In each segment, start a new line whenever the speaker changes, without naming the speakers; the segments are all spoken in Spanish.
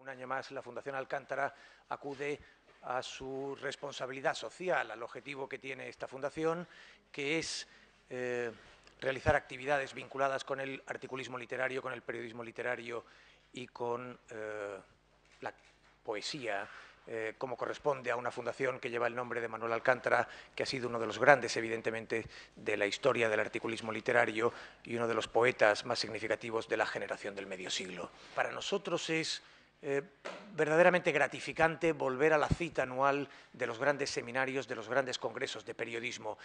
Un año más, la Fundación Alcántara acude a su responsabilidad social, al objetivo que tiene esta fundación, que es realizar actividades vinculadas con el articulismo literario, con el periodismo literario y con la poesía, como corresponde a una fundación que lleva el nombre de Manuel Alcántara, que ha sido uno de los grandes, evidentemente, de la historia del articulismo literario y uno de los poetas más significativos de la generación del medio siglo. Para nosotros es verdaderamente gratificante volver a la cita anual de los grandes seminarios, de los grandes congresos de periodismo.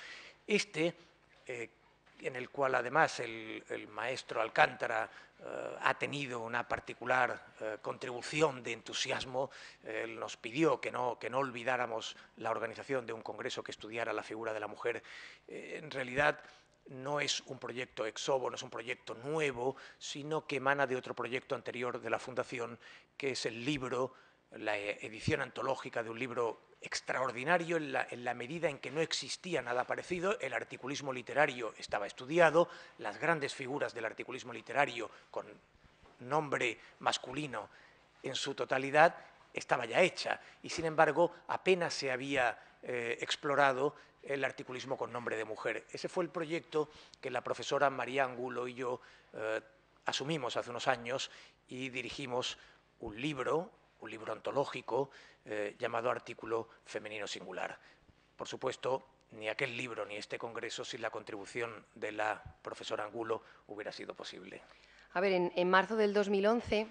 En el cual además el maestro Alcántara ha tenido una particular contribución de entusiasmo. Él nos pidió que no olvidáramos la organización de un congreso que estudiara la figura de la mujer. En realidad no es un proyecto ex novo, no es un proyecto nuevo, sino que emana de otro proyecto anterior de la Fundación, que es el libro, la edición antológica de un libro extraordinario en la medida en que no existía nada parecido. El articulismo literario estaba estudiado, las grandes figuras del articulismo literario con nombre masculino en su totalidad estaba ya hecha y, sin embargo, apenas se había explorado el articulismo con nombre de mujer. Ese fue el proyecto que la profesora María Angulo y yo asumimos hace unos años y dirigimos un libro antológico llamado Artículo Femenino Singular. Por supuesto, ni aquel libro ni este congreso sin la contribución de la profesora Angulo hubiera sido posible.
A ver, en marzo del 2011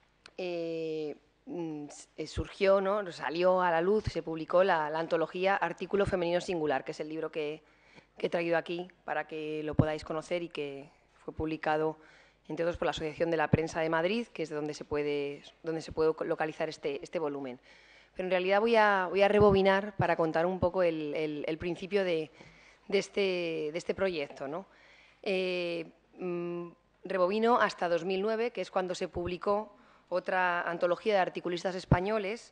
surgió, ¿no? Salió a la luz, se publicó la antología Artículo Femenino Singular, que es el libro que he traído aquí para que lo podáis conocer y que fue publicado, entre otros, por la Asociación de la Prensa de Madrid, que es de donde se puede localizar este volumen. Pero en realidad voy a rebobinar para contar un poco el principio de este proyecto, ¿no? Rebobino hasta 2009, que es cuando se publicó otra antología de articulistas españoles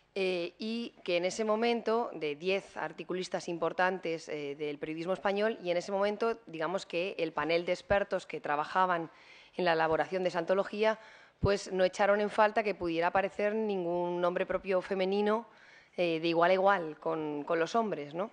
y que en ese momento, de 10 articulistas importantes del periodismo español, y en ese momento, digamos que el panel de expertos que trabajaban en la elaboración de esa antología, pues no echaron en falta que pudiera aparecer ningún nombre propio femenino de igual a igual con los hombres, ¿no?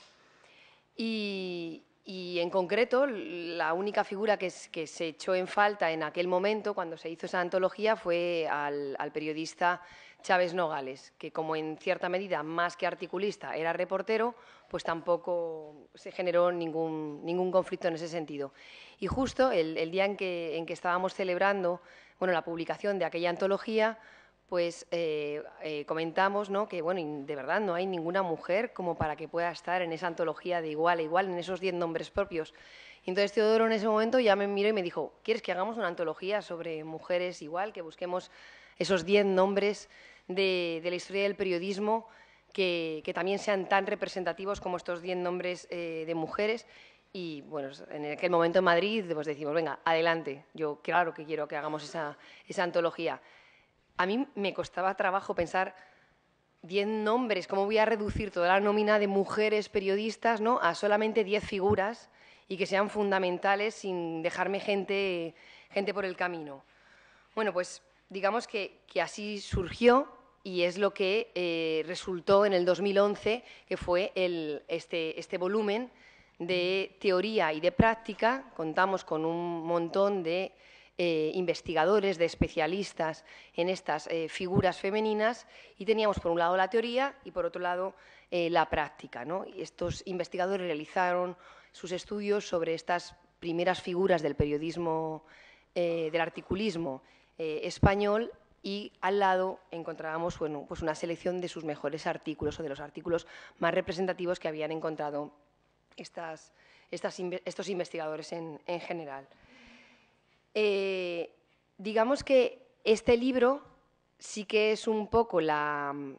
Y en concreto, la única figura que se echó en falta en aquel momento, cuando se hizo esa antología, fue al periodista Chávez Nogales, que como en cierta medida, más que articulista, era reportero, pues tampoco se generó ningún conflicto en ese sentido. Y justo el día en que estábamos celebrando la publicación de aquella antología, pues comentamos, ¿no?, que bueno, de verdad no hay ninguna mujer como para que pueda estar en esa antología de igual a igual, en esos 10 nombres propios. Y entonces Teodoro en ese momento ya me miró y me dijo: ¿quieres que hagamos una antología sobre mujeres igual, que busquemos esos 10 nombres de la historia del periodismo que también sean tan representativos como estos 10 nombres de mujeres? Y bueno, en aquel momento en Madrid pues decimos: venga, adelante, yo claro que quiero que hagamos esa antología. A mí me costaba trabajo pensar 10 nombres, cómo voy a reducir toda la nómina de mujeres periodistas, ¿no?, a solamente 10 figuras y que sean fundamentales sin dejarme gente por el camino. Bueno, pues digamos que así surgió y es lo que resultó en el 2011, que fue este volumen de teoría y de práctica. Contamos con un montón de investigadores, de especialistas en estas figuras femeninas, y teníamos por un lado la teoría y por otro lado la práctica, ¿no? Y estos investigadores realizaron sus estudios sobre estas primeras figuras del periodismo, del articulismo español, y al lado encontrábamos pues una selección de sus mejores artículos o de los artículos más representativos que habían encontrado estos investigadores en general. Digamos que este libro sí que es un poco los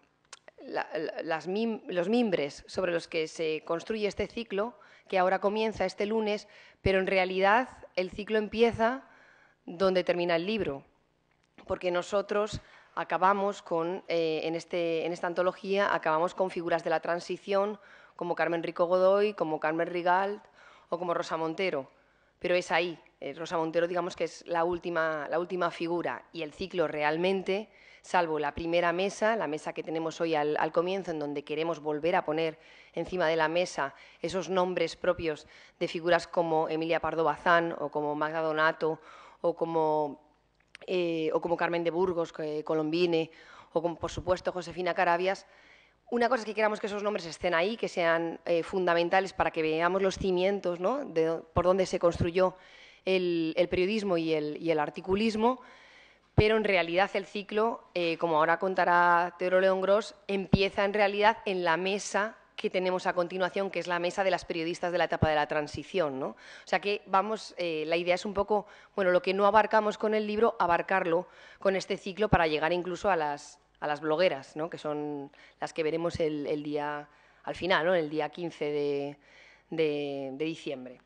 mimbres sobre los que se construye este ciclo, que ahora comienza este lunes, pero en realidad el ciclo empieza donde termina el libro, porque nosotros acabamos en esta antología, acabamos con figuras de la transición como Carmen Rico Godoy, como Carmen Rigalt o como Rosa Montero, pero es ahí. Rosa Montero, digamos que es la última figura, y el ciclo realmente, salvo la primera mesa, la mesa que tenemos hoy al comienzo, en donde queremos volver a poner encima de la mesa esos nombres propios de figuras como Emilia Pardo Bazán o como Magda Donato o como Carmen de Burgos, Colombine, o como, por supuesto, Josefina Carabias. Una cosa es que queramos que esos nombres estén ahí, que sean fundamentales para que veamos los cimientos, ¿no?, por donde se construyó el periodismo y el articulismo, pero en realidad el ciclo, como ahora contará Teodoro León Gros, empieza en realidad en la mesa que tenemos a continuación, que es la mesa de las periodistas de la etapa de la transición, ¿no? O sea que la idea es un poco, bueno, lo que no abarcamos con el libro, abarcarlo con este ciclo para llegar incluso a las blogueras, ¿no?, que son las que veremos el día, al final, ¿no?, el día 15 de diciembre.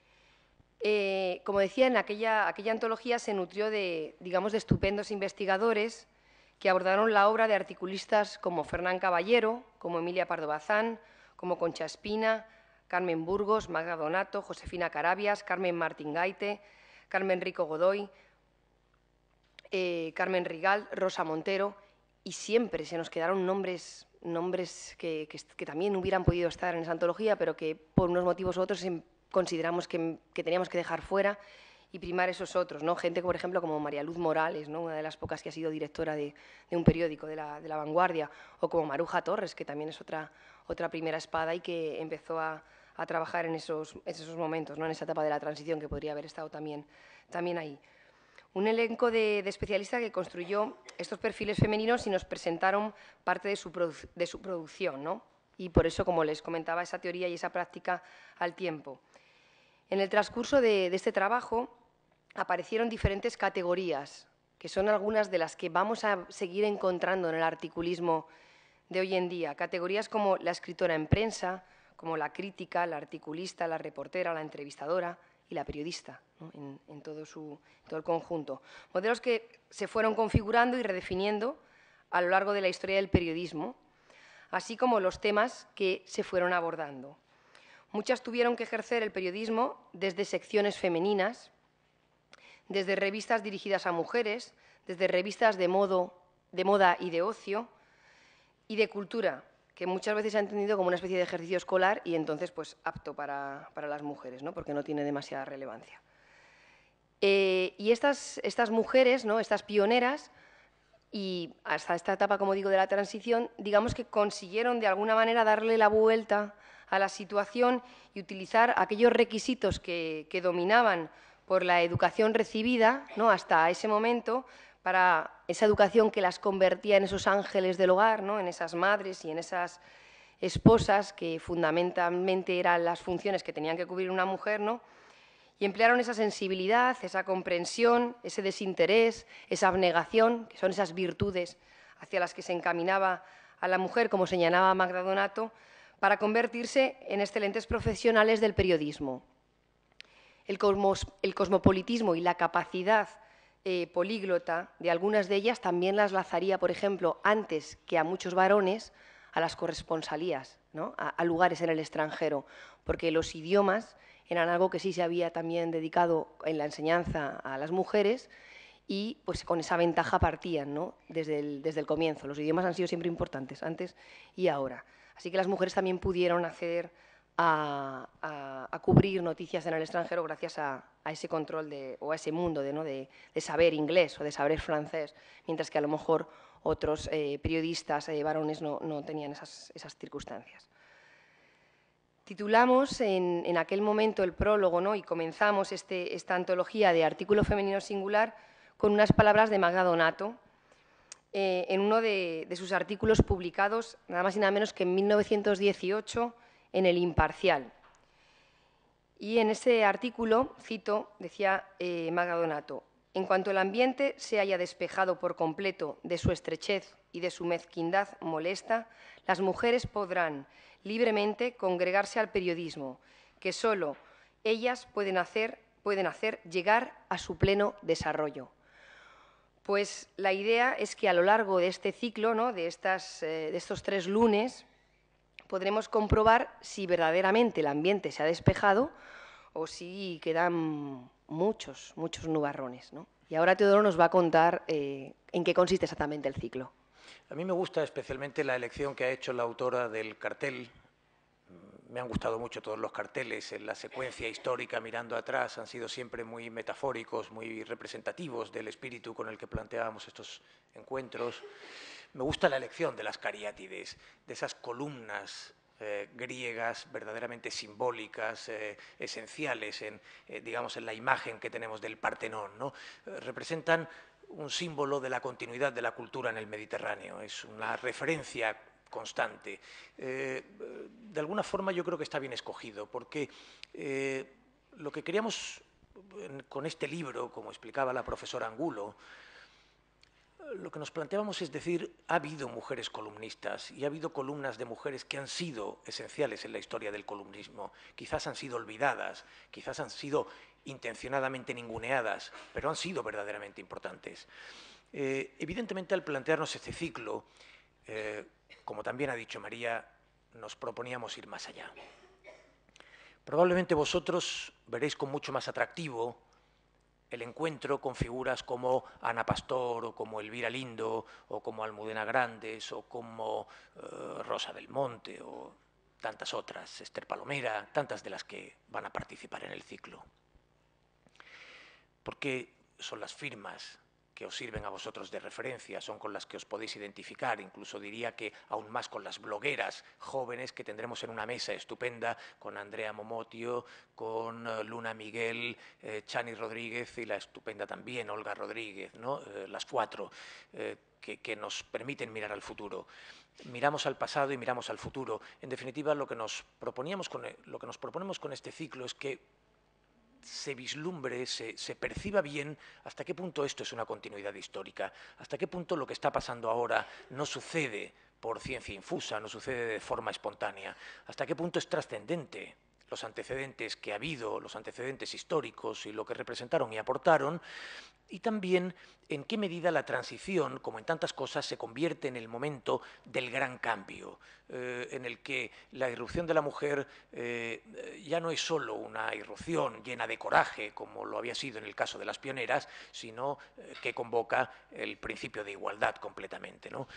Como decía, en aquella antología se nutrió de estupendos investigadores que abordaron la obra de articulistas como Fernán Caballero, como Emilia Pardo Bazán, como Concha Espina, Carmen Burgos, Magda Donato, Josefina Carabias, Carmen Martín Gaite, Carmen Rico Godoy, Carmen Rigal, Rosa Montero, y siempre se nos quedaron nombres que también hubieran podido estar en esa antología, pero que por unos motivos u otros consideramos que teníamos que dejar fuera y primar esos otros, ¿no? Gente, por ejemplo, como María Luz Morales, ¿no?, una de las pocas que ha sido directora de un periódico de la Vanguardia, o como Maruja Torres, que también es otra primera espada y que empezó a trabajar en esos momentos, ¿no?, en esa etapa de la transición, que podría haber estado también ahí. Un elenco de especialistas que construyó estos perfiles femeninos y nos presentaron parte de su producción, ¿no? Y por eso, como les comentaba, esa teoría y esa práctica al tiempo. En el transcurso de este trabajo aparecieron diferentes categorías, que son algunas de las que vamos a seguir encontrando en el articulismo de hoy en día. Categorías como la escritora en prensa, como la crítica, la articulista, la reportera, la entrevistadora y la periodista, ¿no?, en todo el conjunto. Modelos que se fueron configurando y redefiniendo a lo largo de la historia del periodismo, así como los temas que se fueron abordando. Muchas tuvieron que ejercer el periodismo desde secciones femeninas, desde revistas dirigidas a mujeres, desde revistas de moda y de ocio y de cultura, que muchas veces se ha entendido como una especie de ejercicio escolar y entonces pues apto para las mujeres, ¿no?, porque no tiene demasiada relevancia. Y estas mujeres, ¿no?, estas pioneras, y hasta esta etapa, como digo, de la transición, digamos que consiguieron de alguna manera darle la vuelta a la situación y utilizar aquellos requisitos que dominaban por la educación recibida, ¿no?, hasta ese momento, para esa educación que las convertía en esos ángeles del hogar, ¿no?, en esas madres y en esas esposas que fundamentalmente eran las funciones que tenían que cubrir una mujer, ¿no?, y emplearon esa sensibilidad, esa comprensión, ese desinterés, esa abnegación, que son esas virtudes hacia las que se encaminaba a la mujer, como señalaba Magda Donato, para convertirse en excelentes profesionales del periodismo. El cosmopolitismo y la capacidad políglota de algunas de ellas también las lazaría, por ejemplo, antes que a muchos varones, a las corresponsalías, ¿no?, a lugares en el extranjero, porque los idiomas eran algo que sí se había también dedicado en la enseñanza a las mujeres y pues con esa ventaja partían, ¿no?, desde el comienzo. Los idiomas han sido siempre importantes, antes y ahora. Así que las mujeres también pudieron acceder a cubrir noticias en el extranjero gracias a ese control o a ese mundo de saber inglés o de saber francés, mientras que a lo mejor otros periodistas varones no tenían esas circunstancias. Titulamos en aquel momento el prólogo, ¿no?, y comenzamos esta antología de artículo femenino singular con unas palabras de Magda Donato en uno de sus artículos publicados nada más y nada menos que en 1918 en El Imparcial. Y en ese artículo, cito, decía Magda Donato: en cuanto el ambiente se haya despejado por completo de su estrechez y de su mezquindad molesta, las mujeres podrán libremente congregarse al periodismo, que solo ellas pueden hacer llegar a su pleno desarrollo. Pues la idea es que a lo largo de este ciclo, ¿no?, de estos 3 lunes, podremos comprobar si verdaderamente el ambiente se ha despejado o si quedan muchos nubarrones, ¿no? Y ahora Teodoro nos va a contar en qué consiste exactamente el ciclo.
A mí me gusta especialmente la elección que ha hecho la autora del cartel. Me han gustado mucho todos los carteles, en la secuencia histórica mirando atrás han sido siempre muy metafóricos, muy representativos del espíritu con el que planteábamos estos encuentros. Me gusta la elección de las cariátides, de esas columnas griegas verdaderamente simbólicas, esenciales digamos, en la imagen que tenemos del Partenón, ¿no? Representan un símbolo de la continuidad de la cultura en el Mediterráneo, es una referencia constante. De alguna forma yo creo que está bien escogido, porque lo que queríamos con este libro, como explicaba la profesora Angulo, lo que nos planteábamos es decir, ha habido mujeres columnistas y ha habido columnas de mujeres que han sido esenciales en la historia del columnismo. Quizás han sido olvidadas, quizás han sido intencionadamente ninguneadas, pero han sido verdaderamente importantes. Evidentemente, al plantearnos este ciclo, como también ha dicho María, nos proponíamos ir más allá. Probablemente vosotros veréis con mucho más atractivo el encuentro con figuras como Ana Pastor, o como Elvira Lindo, o como Almudena Grandes, o como Rosa del Monte, o tantas otras, Esther Palomera, tantas de las que van a participar en el ciclo. Porque son las firmas que os sirven a vosotros de referencia, son con las que os podéis identificar, incluso diría que aún más con las blogueras jóvenes que tendremos en una mesa estupenda con Andrea Momotio, con Luna Miguel, Chani Rodríguez y la estupenda también Olga Rodríguez, ¿no? Las cuatro que nos permiten mirar al futuro. Miramos al pasado y miramos al futuro. En definitiva, lo que nos proponemos con este ciclo es que se vislumbre, se perciba bien hasta qué punto esto es una continuidad histórica, hasta qué punto lo que está pasando ahora no sucede por ciencia infusa, no sucede de forma espontánea, hasta qué punto es trascendente los antecedentes que ha habido, los antecedentes históricos y lo que representaron y aportaron, y también en qué medida la transición, como en tantas cosas, se convierte en el momento del gran cambio, en el que la irrupción de la mujer ya no es solo una irrupción llena de coraje, como lo había sido en el caso de las pioneras, sino que convoca el principio de igualdad completamente, ¿no?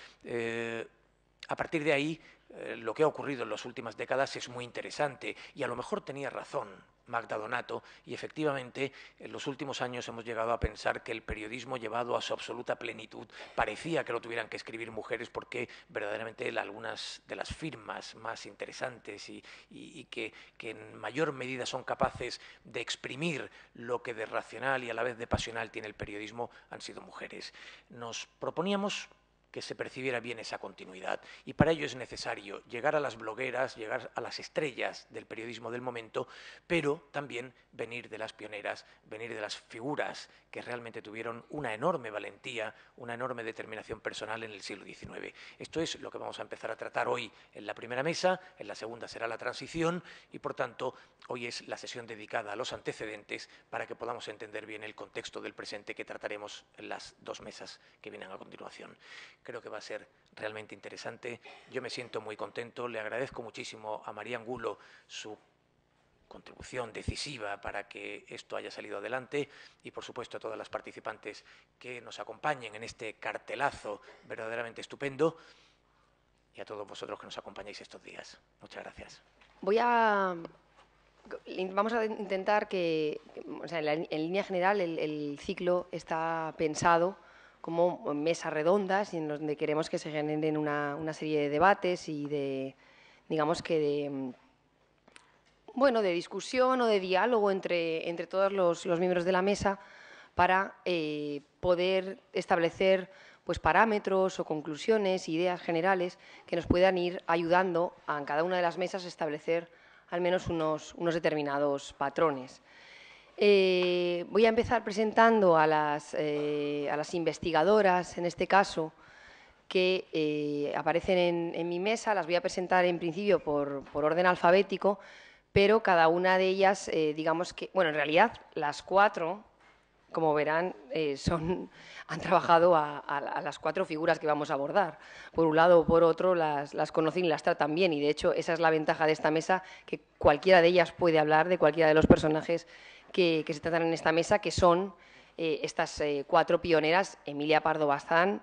A partir de ahí, lo que ha ocurrido en las últimas décadas es muy interesante y a lo mejor tenía razón Magda Donato y efectivamente en los últimos años hemos llegado a pensar que el periodismo llevado a su absoluta plenitud parecía que lo tuvieran que escribir mujeres porque verdaderamente algunas de las firmas más interesantes y que en mayor medida son capaces de exprimir lo que de racional y a la vez de pasional tiene el periodismo han sido mujeres. Nos proponíamos que se percibiera bien esa continuidad. Y para ello es necesario llegar a las blogueras, llegar a las estrellas del periodismo del momento, pero también venir de las pioneras, venir de las figuras que realmente tuvieron una enorme valentía, una enorme determinación personal en el siglo XIX. Esto es lo que vamos a empezar a tratar hoy en la primera mesa, en la segunda será la transición y, por tanto, hoy es la sesión dedicada a los antecedentes para que podamos entender bien el contexto del presente que trataremos en las dos mesas que vienen a continuación. Creo que va a ser realmente interesante. Yo me siento muy contento. Le agradezco muchísimo a María Angulo su contribución decisiva para que esto haya salido adelante y, por supuesto, a todas las participantes que nos acompañen en este cartelazo verdaderamente estupendo y a todos vosotros que nos acompañáis estos días. Muchas gracias.
Vamos a intentar que, o sea, en línea general, el ciclo está pensado como mesas redondas y en donde queremos que se generen una serie de debates y de, digamos que de discusión o de diálogo entre todos los miembros de la mesa para poder establecer pues, parámetros o conclusiones, ideas generales que nos puedan ir ayudando a en cada una de las mesas a establecer al menos unos determinados patrones. Voy a empezar presentando a las investigadoras, en este caso, que aparecen en mi mesa. Las voy a presentar en principio por orden alfabético, pero cada una de ellas, digamos que, bueno, en realidad las cuatro, como verán, han trabajado a las cuatro figuras que vamos a abordar. Por un lado o por otro las conocen y las tratan bien y, de hecho, esa es la ventaja de esta mesa, que cualquiera de ellas puede hablar de cualquiera de los personajes que se tratan en esta mesa, que son estas 4 pioneras: Emilia Pardo Bazán,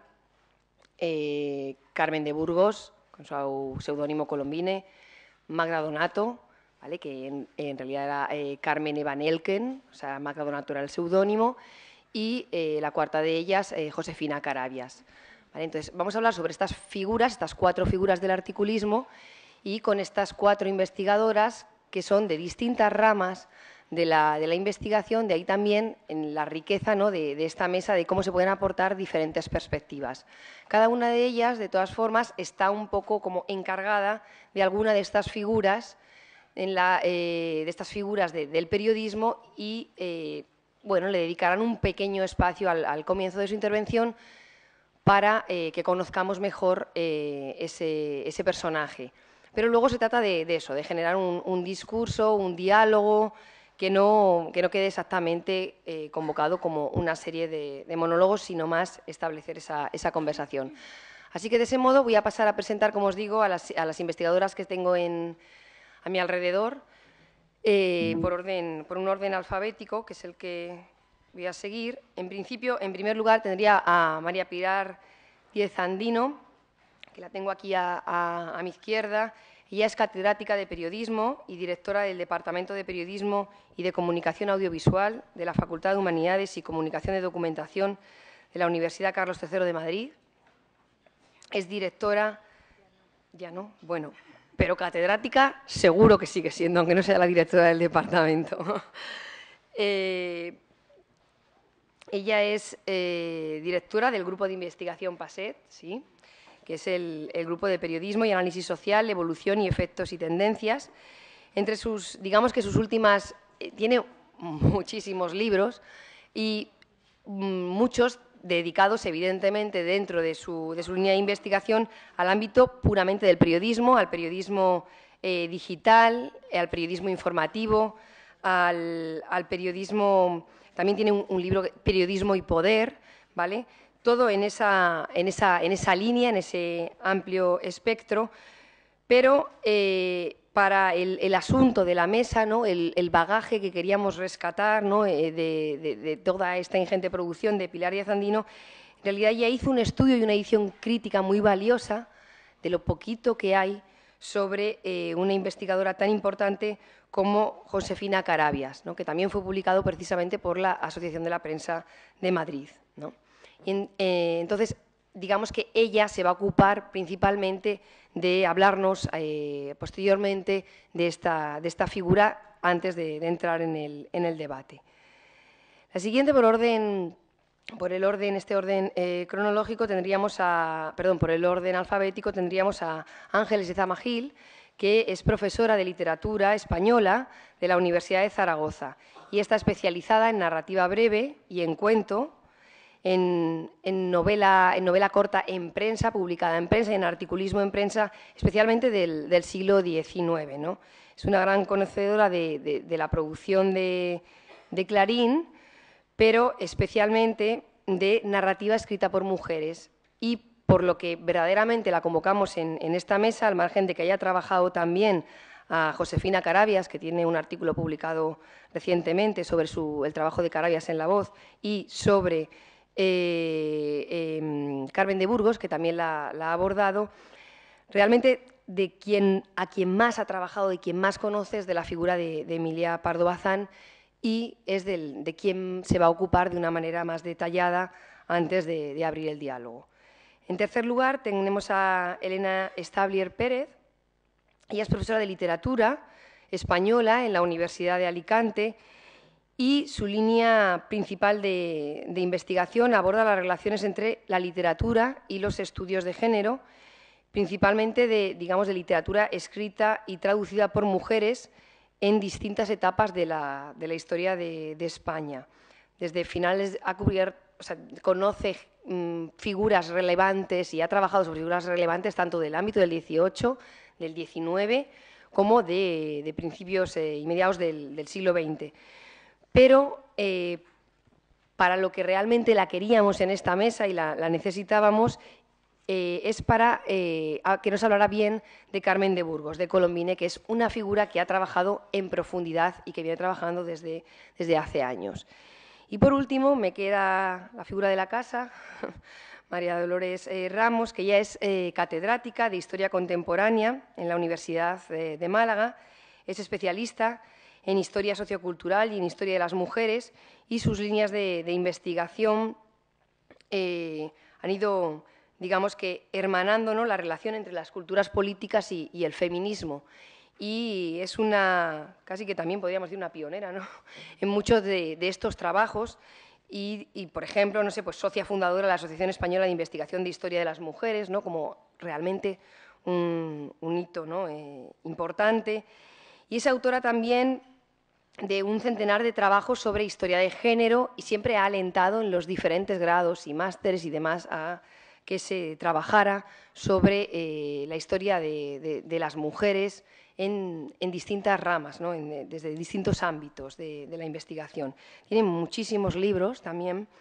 Carmen de Burgos, con su seudónimo Colombine, Magda Donato, ¿vale?, que en realidad era Carmen Evan Elken, o sea, Magda Donato era el seudónimo, y la cuarta de ellas, Josefina Carabias. ¿Vale? Entonces, vamos a hablar sobre estas figuras, estas 4 figuras del articulismo, y con estas 4 investigadoras que son de distintas ramas de la investigación, de ahí también en la riqueza, ¿no?, de esta mesa, de cómo se pueden aportar diferentes perspectivas. Cada una de ellas, de todas formas, está un poco como encargada de alguna de estas figuras, de estas figuras del periodismo, y bueno, le dedicarán un pequeño espacio al comienzo de su intervención para que conozcamos mejor ese personaje. Pero luego se trata de eso, de generar un discurso, un diálogo, que no quede exactamente convocado como una serie de monólogos, sino más establecer esa conversación. Así que de ese modo voy a pasar a presentar, como os digo, a las investigadoras que tengo a mi alrededor, por un orden alfabético, que es el que voy a seguir. En principio, en primer lugar, tendría a María Pilar Díez Andino, que la tengo aquí a mi izquierda. Ella es catedrática de Periodismo y directora del Departamento de Periodismo y de Comunicación Audiovisual de la Facultad de Humanidades y Comunicación de Documentación de la Universidad Carlos III de Madrid. Es directora, ya no, bueno, pero catedrática seguro que sigue siendo, aunque no sea la directora del departamento. Ella es directora del Grupo de Investigación PASET, ¿sí?, que es el Grupo de Periodismo y Análisis Social, Evolución y Efectos y Tendencias. Entre digamos que sus últimas, tiene muchísimos libros y muchos dedicados, evidentemente, dentro de su línea de investigación al ámbito puramente del periodismo, al periodismo digital, al periodismo informativo, al periodismo. También tiene un libro, Periodismo y Poder, ¿vale? Todo en esa línea, en ese amplio espectro, pero para el asunto de la mesa, ¿no?, el bagaje que queríamos rescatar, ¿no?, de toda esta ingente producción de Pilar Díez Andino, en realidad ella hizo un estudio y una edición crítica muy valiosa de lo poquito que hay sobre una investigadora tan importante como Josefina Carabias, ¿no?, que también fue publicado precisamente por la Asociación de la Prensa de Madrid, ¿no? Y, entonces, digamos que ella se va a ocupar principalmente de hablarnos posteriormente de esta figura antes de entrar en el debate. La siguiente, por el orden cronológico, tendríamos por el orden alfabético, tendríamos a Ángeles Lezama Gil, que es profesora de literatura española de la Universidad de Zaragoza y está especializada en narrativa breve y en cuento, en novela corta en prensa, publicada en prensa, y en articulismo en prensa, especialmente del siglo XIX, ¿no? Es una gran conocedora de la producción de Clarín, pero especialmente de narrativa escrita por mujeres, y por lo que verdaderamente la convocamos en esta mesa, al margen de que haya trabajado también a Josefina Carabias, que tiene un artículo publicado recientemente sobre el trabajo de Carabias en La Voz, y sobre Carmen de Burgos, que también la ha abordado. Realmente a quien más ha trabajado, de quien más conoce, es de la figura de Emilia Pardo Bazán, y es de quien se va a ocupar de una manera más detallada antes de abrir el diálogo. En tercer lugar, tenemos a Elena Stablier Pérez. Ella es profesora de literatura española en la Universidad de Alicante, y su línea principal de investigación aborda las relaciones entre la literatura y los estudios de género, principalmente de literatura escrita y traducida por mujeres en distintas etapas de la historia de España. Desde finales conoce figuras relevantes y ha trabajado sobre figuras relevantes tanto del ámbito del XVIII, del XIX, como de principios y mediados del siglo XX. Pero para lo que realmente la queríamos en esta mesa y la necesitábamos, es para que nos hablará bien de Carmen de Burgos, de Colombine, que es una figura que ha trabajado en profundidad y que viene trabajando desde hace años. Y por último me queda la figura de la casa, María Dolores Ramos, que ya es catedrática de Historia Contemporánea en la Universidad de Málaga, es especialista en Historia Sociocultural y en Historia de las Mujeres, y sus líneas de investigación han ido, digamos que, hermanando, ¿no?, la relación entre las culturas políticas y el feminismo. Y es una, casi que también podríamos decir una pionera, ¿no?, en muchos de estos trabajos. Y, por ejemplo, no sé, pues socia fundadora de la Asociación Española de Investigación de Historia de las Mujeres, ¿no?, como realmente un hito, ¿no?, importante. Y es autora también de un centenar de trabajos sobre historia de género y siempre ha alentado en los diferentes grados y másteres y demás a que se trabajara sobre la historia de las mujeres en distintas ramas, ¿no?, desde distintos ámbitos de la investigación. Tiene muchísimos libros también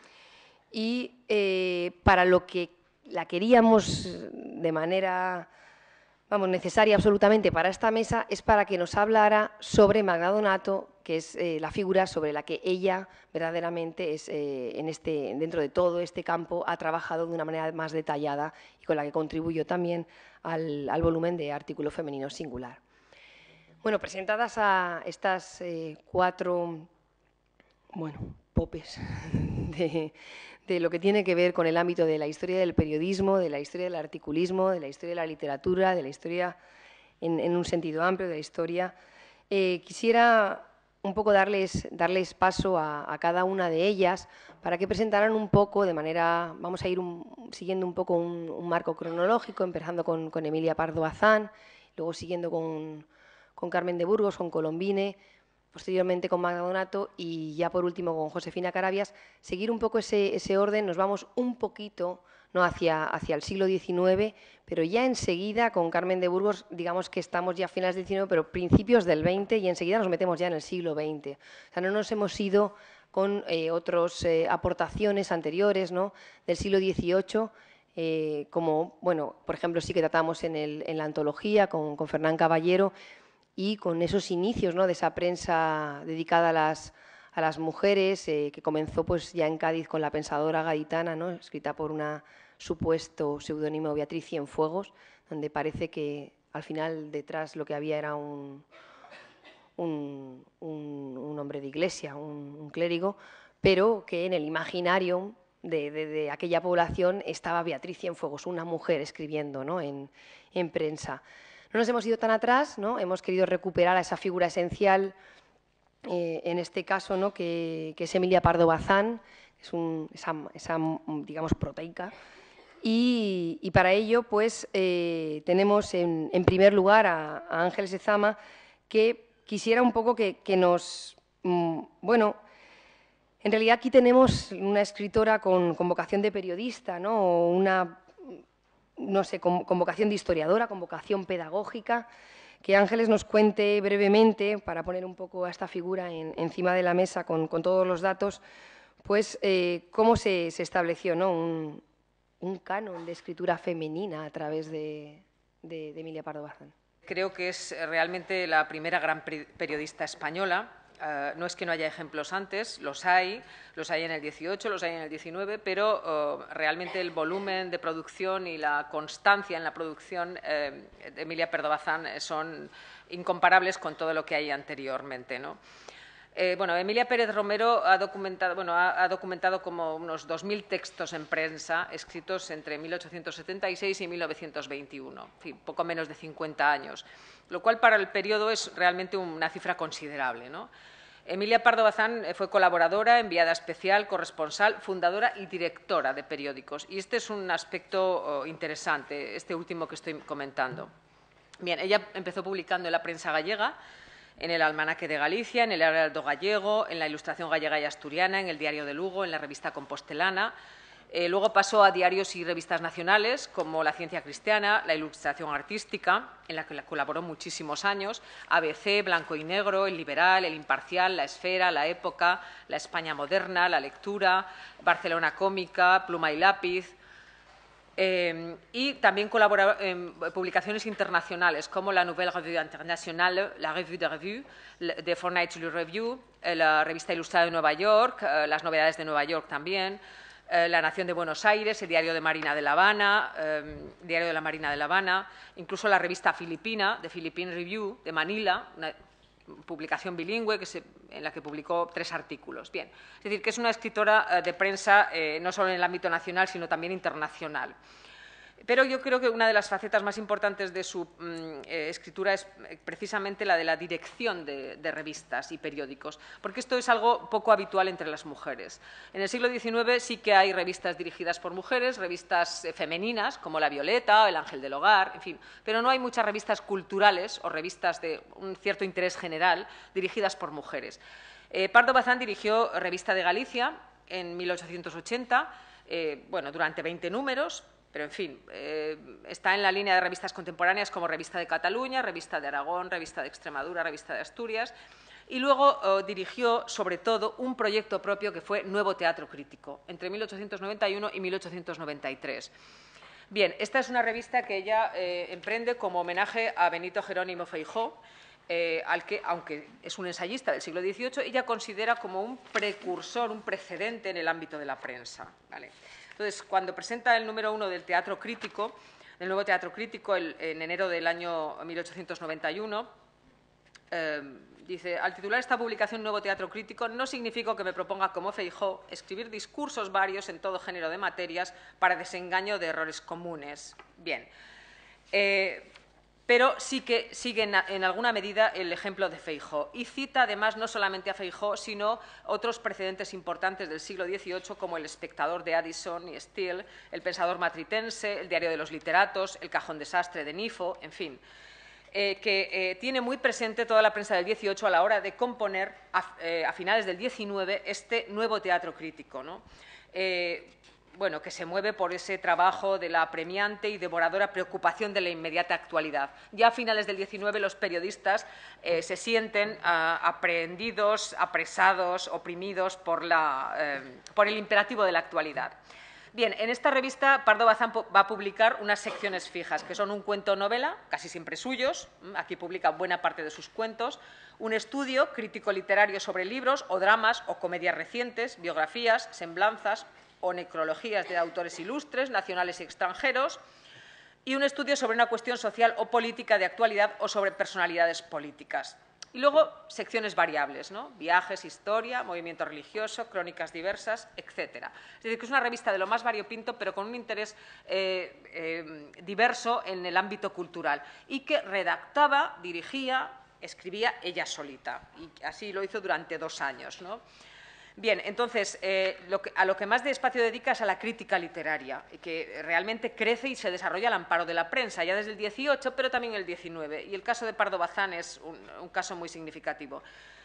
y para lo que la queríamos de manera, vamos, necesaria absolutamente para esta mesa es para que nos hablara sobre Magda Donato, que es la figura sobre la que ella verdaderamente es, dentro de todo este campo, ha trabajado de una manera más detallada y con la que contribuyó también al volumen de Artículo Femenino Singular. Bueno, presentadas a estas cuatro, bueno, popes de lo que tiene que ver con el ámbito de la historia del periodismo, de la historia del articulismo, de la historia de la literatura, de la historia en un sentido amplio, de la historia, quisiera un poco darles paso a cada una de ellas para que presentaran un poco de manera, vamos a ir siguiendo un poco un marco cronológico, empezando con Emilia Pardo Bazán, luego siguiendo con Carmen de Burgos, con Colombine, posteriormente con Magda Donato y ya por último con Josefina Carabias. Seguir un poco ese orden, nos vamos un poquito, ¿no?, hacia el siglo XIX, pero ya enseguida con Carmen de Burgos, digamos que estamos ya a finales del XIX, pero principios del XX, y enseguida nos metemos ya en el siglo XX. O sea, no nos hemos ido con otras aportaciones anteriores, ¿no?, del siglo XVIII, como, bueno, por ejemplo, sí que tratamos en la antología con Fernán Caballero, y con esos inicios, ¿no?, de esa prensa dedicada a las mujeres, que comenzó pues ya en Cádiz con La pensadora gaditana, ¿no?, escrita por una supuesto seudónimo Beatriz Cienfuegos, donde parece que al final detrás lo que había era un hombre de iglesia, un clérigo, pero que en el imaginario de aquella población estaba Beatriz Cienfuegos, una mujer escribiendo, ¿no?, en prensa. No nos hemos ido tan atrás, ¿no?, hemos querido recuperar a esa figura esencial, en este caso, ¿no?, que es Emilia Pardo Bazán, es esa, digamos, proteica. Y para ello, pues, tenemos en primer lugar a Ángeles Ezama, que quisiera un poco que nos... bueno, en realidad aquí tenemos una escritora con vocación de periodista, ¿no?, o una, no sé, con vocación de historiadora, con vocación pedagógica. Que Ángeles nos cuente brevemente, para poner un poco a esta figura encima de la mesa con todos los datos, pues cómo se estableció, ¿no?, un canon de escritura femenina a través de Emilia Pardo Bazán.
Creo que es realmente la primera gran periodista española. No es que no haya ejemplos antes, los hay en el 18, los hay en el 19, pero realmente el volumen de producción y la constancia en la producción de Emilia Pardo Bazán son incomparables con todo lo que hay anteriormente, ¿no? Bueno, Emilia Pérez Romero ha documentado como unos 2000 textos en prensa escritos entre 1876 y 1921, en fin, poco menos de 50 años, lo cual para el periodo es realmente una cifra considerable, ¿no? Emilia Pardo Bazán fue colaboradora, enviada especial, corresponsal, fundadora y directora de periódicos. Y este es un aspecto interesante, este último que estoy comentando. Bien, ella empezó publicando en la prensa gallega, en el Almanaque de Galicia, en el Heraldo Gallego, en la Ilustración Gallega y Asturiana, en el Diario de Lugo, en la Revista Compostelana. Luego pasó a diarios y revistas nacionales como La Ciencia Cristiana, La Ilustración Artística, en la que colaboró muchísimos años, ABC, Blanco y Negro, El Liberal, El Imparcial, La Esfera, La Época, La España Moderna, La Lectura, Barcelona Cómica, Pluma y Lápiz. Y también colabora en publicaciones internacionales como la Nouvelle Revue Internationale, la Revue de Revue, The Fortnightly Review, la Revista Ilustrada de Nueva York, las Novedades de Nueva York también, La Nación de Buenos Aires, el Diario de Marina de La Habana, Diario de la Marina de La Habana, incluso la revista filipina, The Philippine Review, de Manila, una publicación bilingüe en la que publicó 3 artículos. Bien, es decir, que es una escritora de prensa no solo en el ámbito nacional, sino también internacional. Pero yo creo que una de las facetas más importantes de su escritura es precisamente la de la dirección de revistas y periódicos, porque esto es algo poco habitual entre las mujeres. En el siglo XIX sí que hay revistas dirigidas por mujeres, revistas femeninas como La Violeta o El Ángel del Hogar, en fin, pero no hay muchas revistas culturales o revistas de un cierto interés general dirigidas por mujeres. Pardo Bazán dirigió Revista de Galicia en 1880, bueno, durante 20 números, pero, en fin, está en la línea de revistas contemporáneas como Revista de Cataluña, Revista de Aragón, Revista de Extremadura, Revista de Asturias. Y luego dirigió, sobre todo, un proyecto propio que fue Nuevo Teatro Crítico, entre 1891 y 1893. Bien, esta es una revista que ella emprende como homenaje a Benito Jerónimo Feijóo, al que, aunque es un ensayista del siglo XVIII, ella considera como un precursor, un precedente en el ámbito de la prensa, ¿vale? Entonces, cuando presenta el número 1 del Teatro Crítico, del Nuevo Teatro Crítico, en enero del año 1891, dice: al titular esta publicación Nuevo Teatro Crítico, no significa que me proponga, como Feijóo, escribir discursos varios en todo género de materias para desengaño de errores comunes. Bien. Pero sí que sigue en alguna medida el ejemplo de Feijóo y cita además no solamente a Feijóo, sino otros precedentes importantes del siglo XVIII como El Espectador de Addison y Steele, El Pensador Matritense, El Diario de los Literatos, El Cajón Desastre de Nifo, en fin, que tiene muy presente toda la prensa del XVIII a la hora de componer a finales del XIX este nuevo teatro crítico, ¿no? Bueno, que se mueve por ese trabajo de la apremiante y devoradora preocupación de la inmediata actualidad. Ya a finales del XIX los periodistas se sienten aprehendidos, apresados, oprimidos por el imperativo de la actualidad. Bien, en esta revista Pardo Bazán va a publicar unas secciones fijas, que son un cuento novela, casi siempre suyos, aquí publica buena parte de sus cuentos, un estudio crítico literario sobre libros o dramas o comedias recientes, biografías, semblanzas o necrologías de autores ilustres, nacionales y extranjeros, y un estudio sobre una cuestión social o política de actualidad o sobre personalidades políticas. Y luego secciones variables, ¿no? Viajes, historia, movimiento religioso, crónicas diversas, etc. Es decir, que es una revista de lo más variopinto, pero con un interés diverso en el ámbito cultural y que redactaba, dirigía, escribía ella solita. Y así lo hizo durante 2 años, ¿no? Bien, entonces, a lo que más de espacio dedica es a la crítica literaria, que realmente crece y se desarrolla al amparo de la prensa, ya desde el XVIII, pero también el XIX. Y el caso de Pardo Bazán es un caso muy significativo.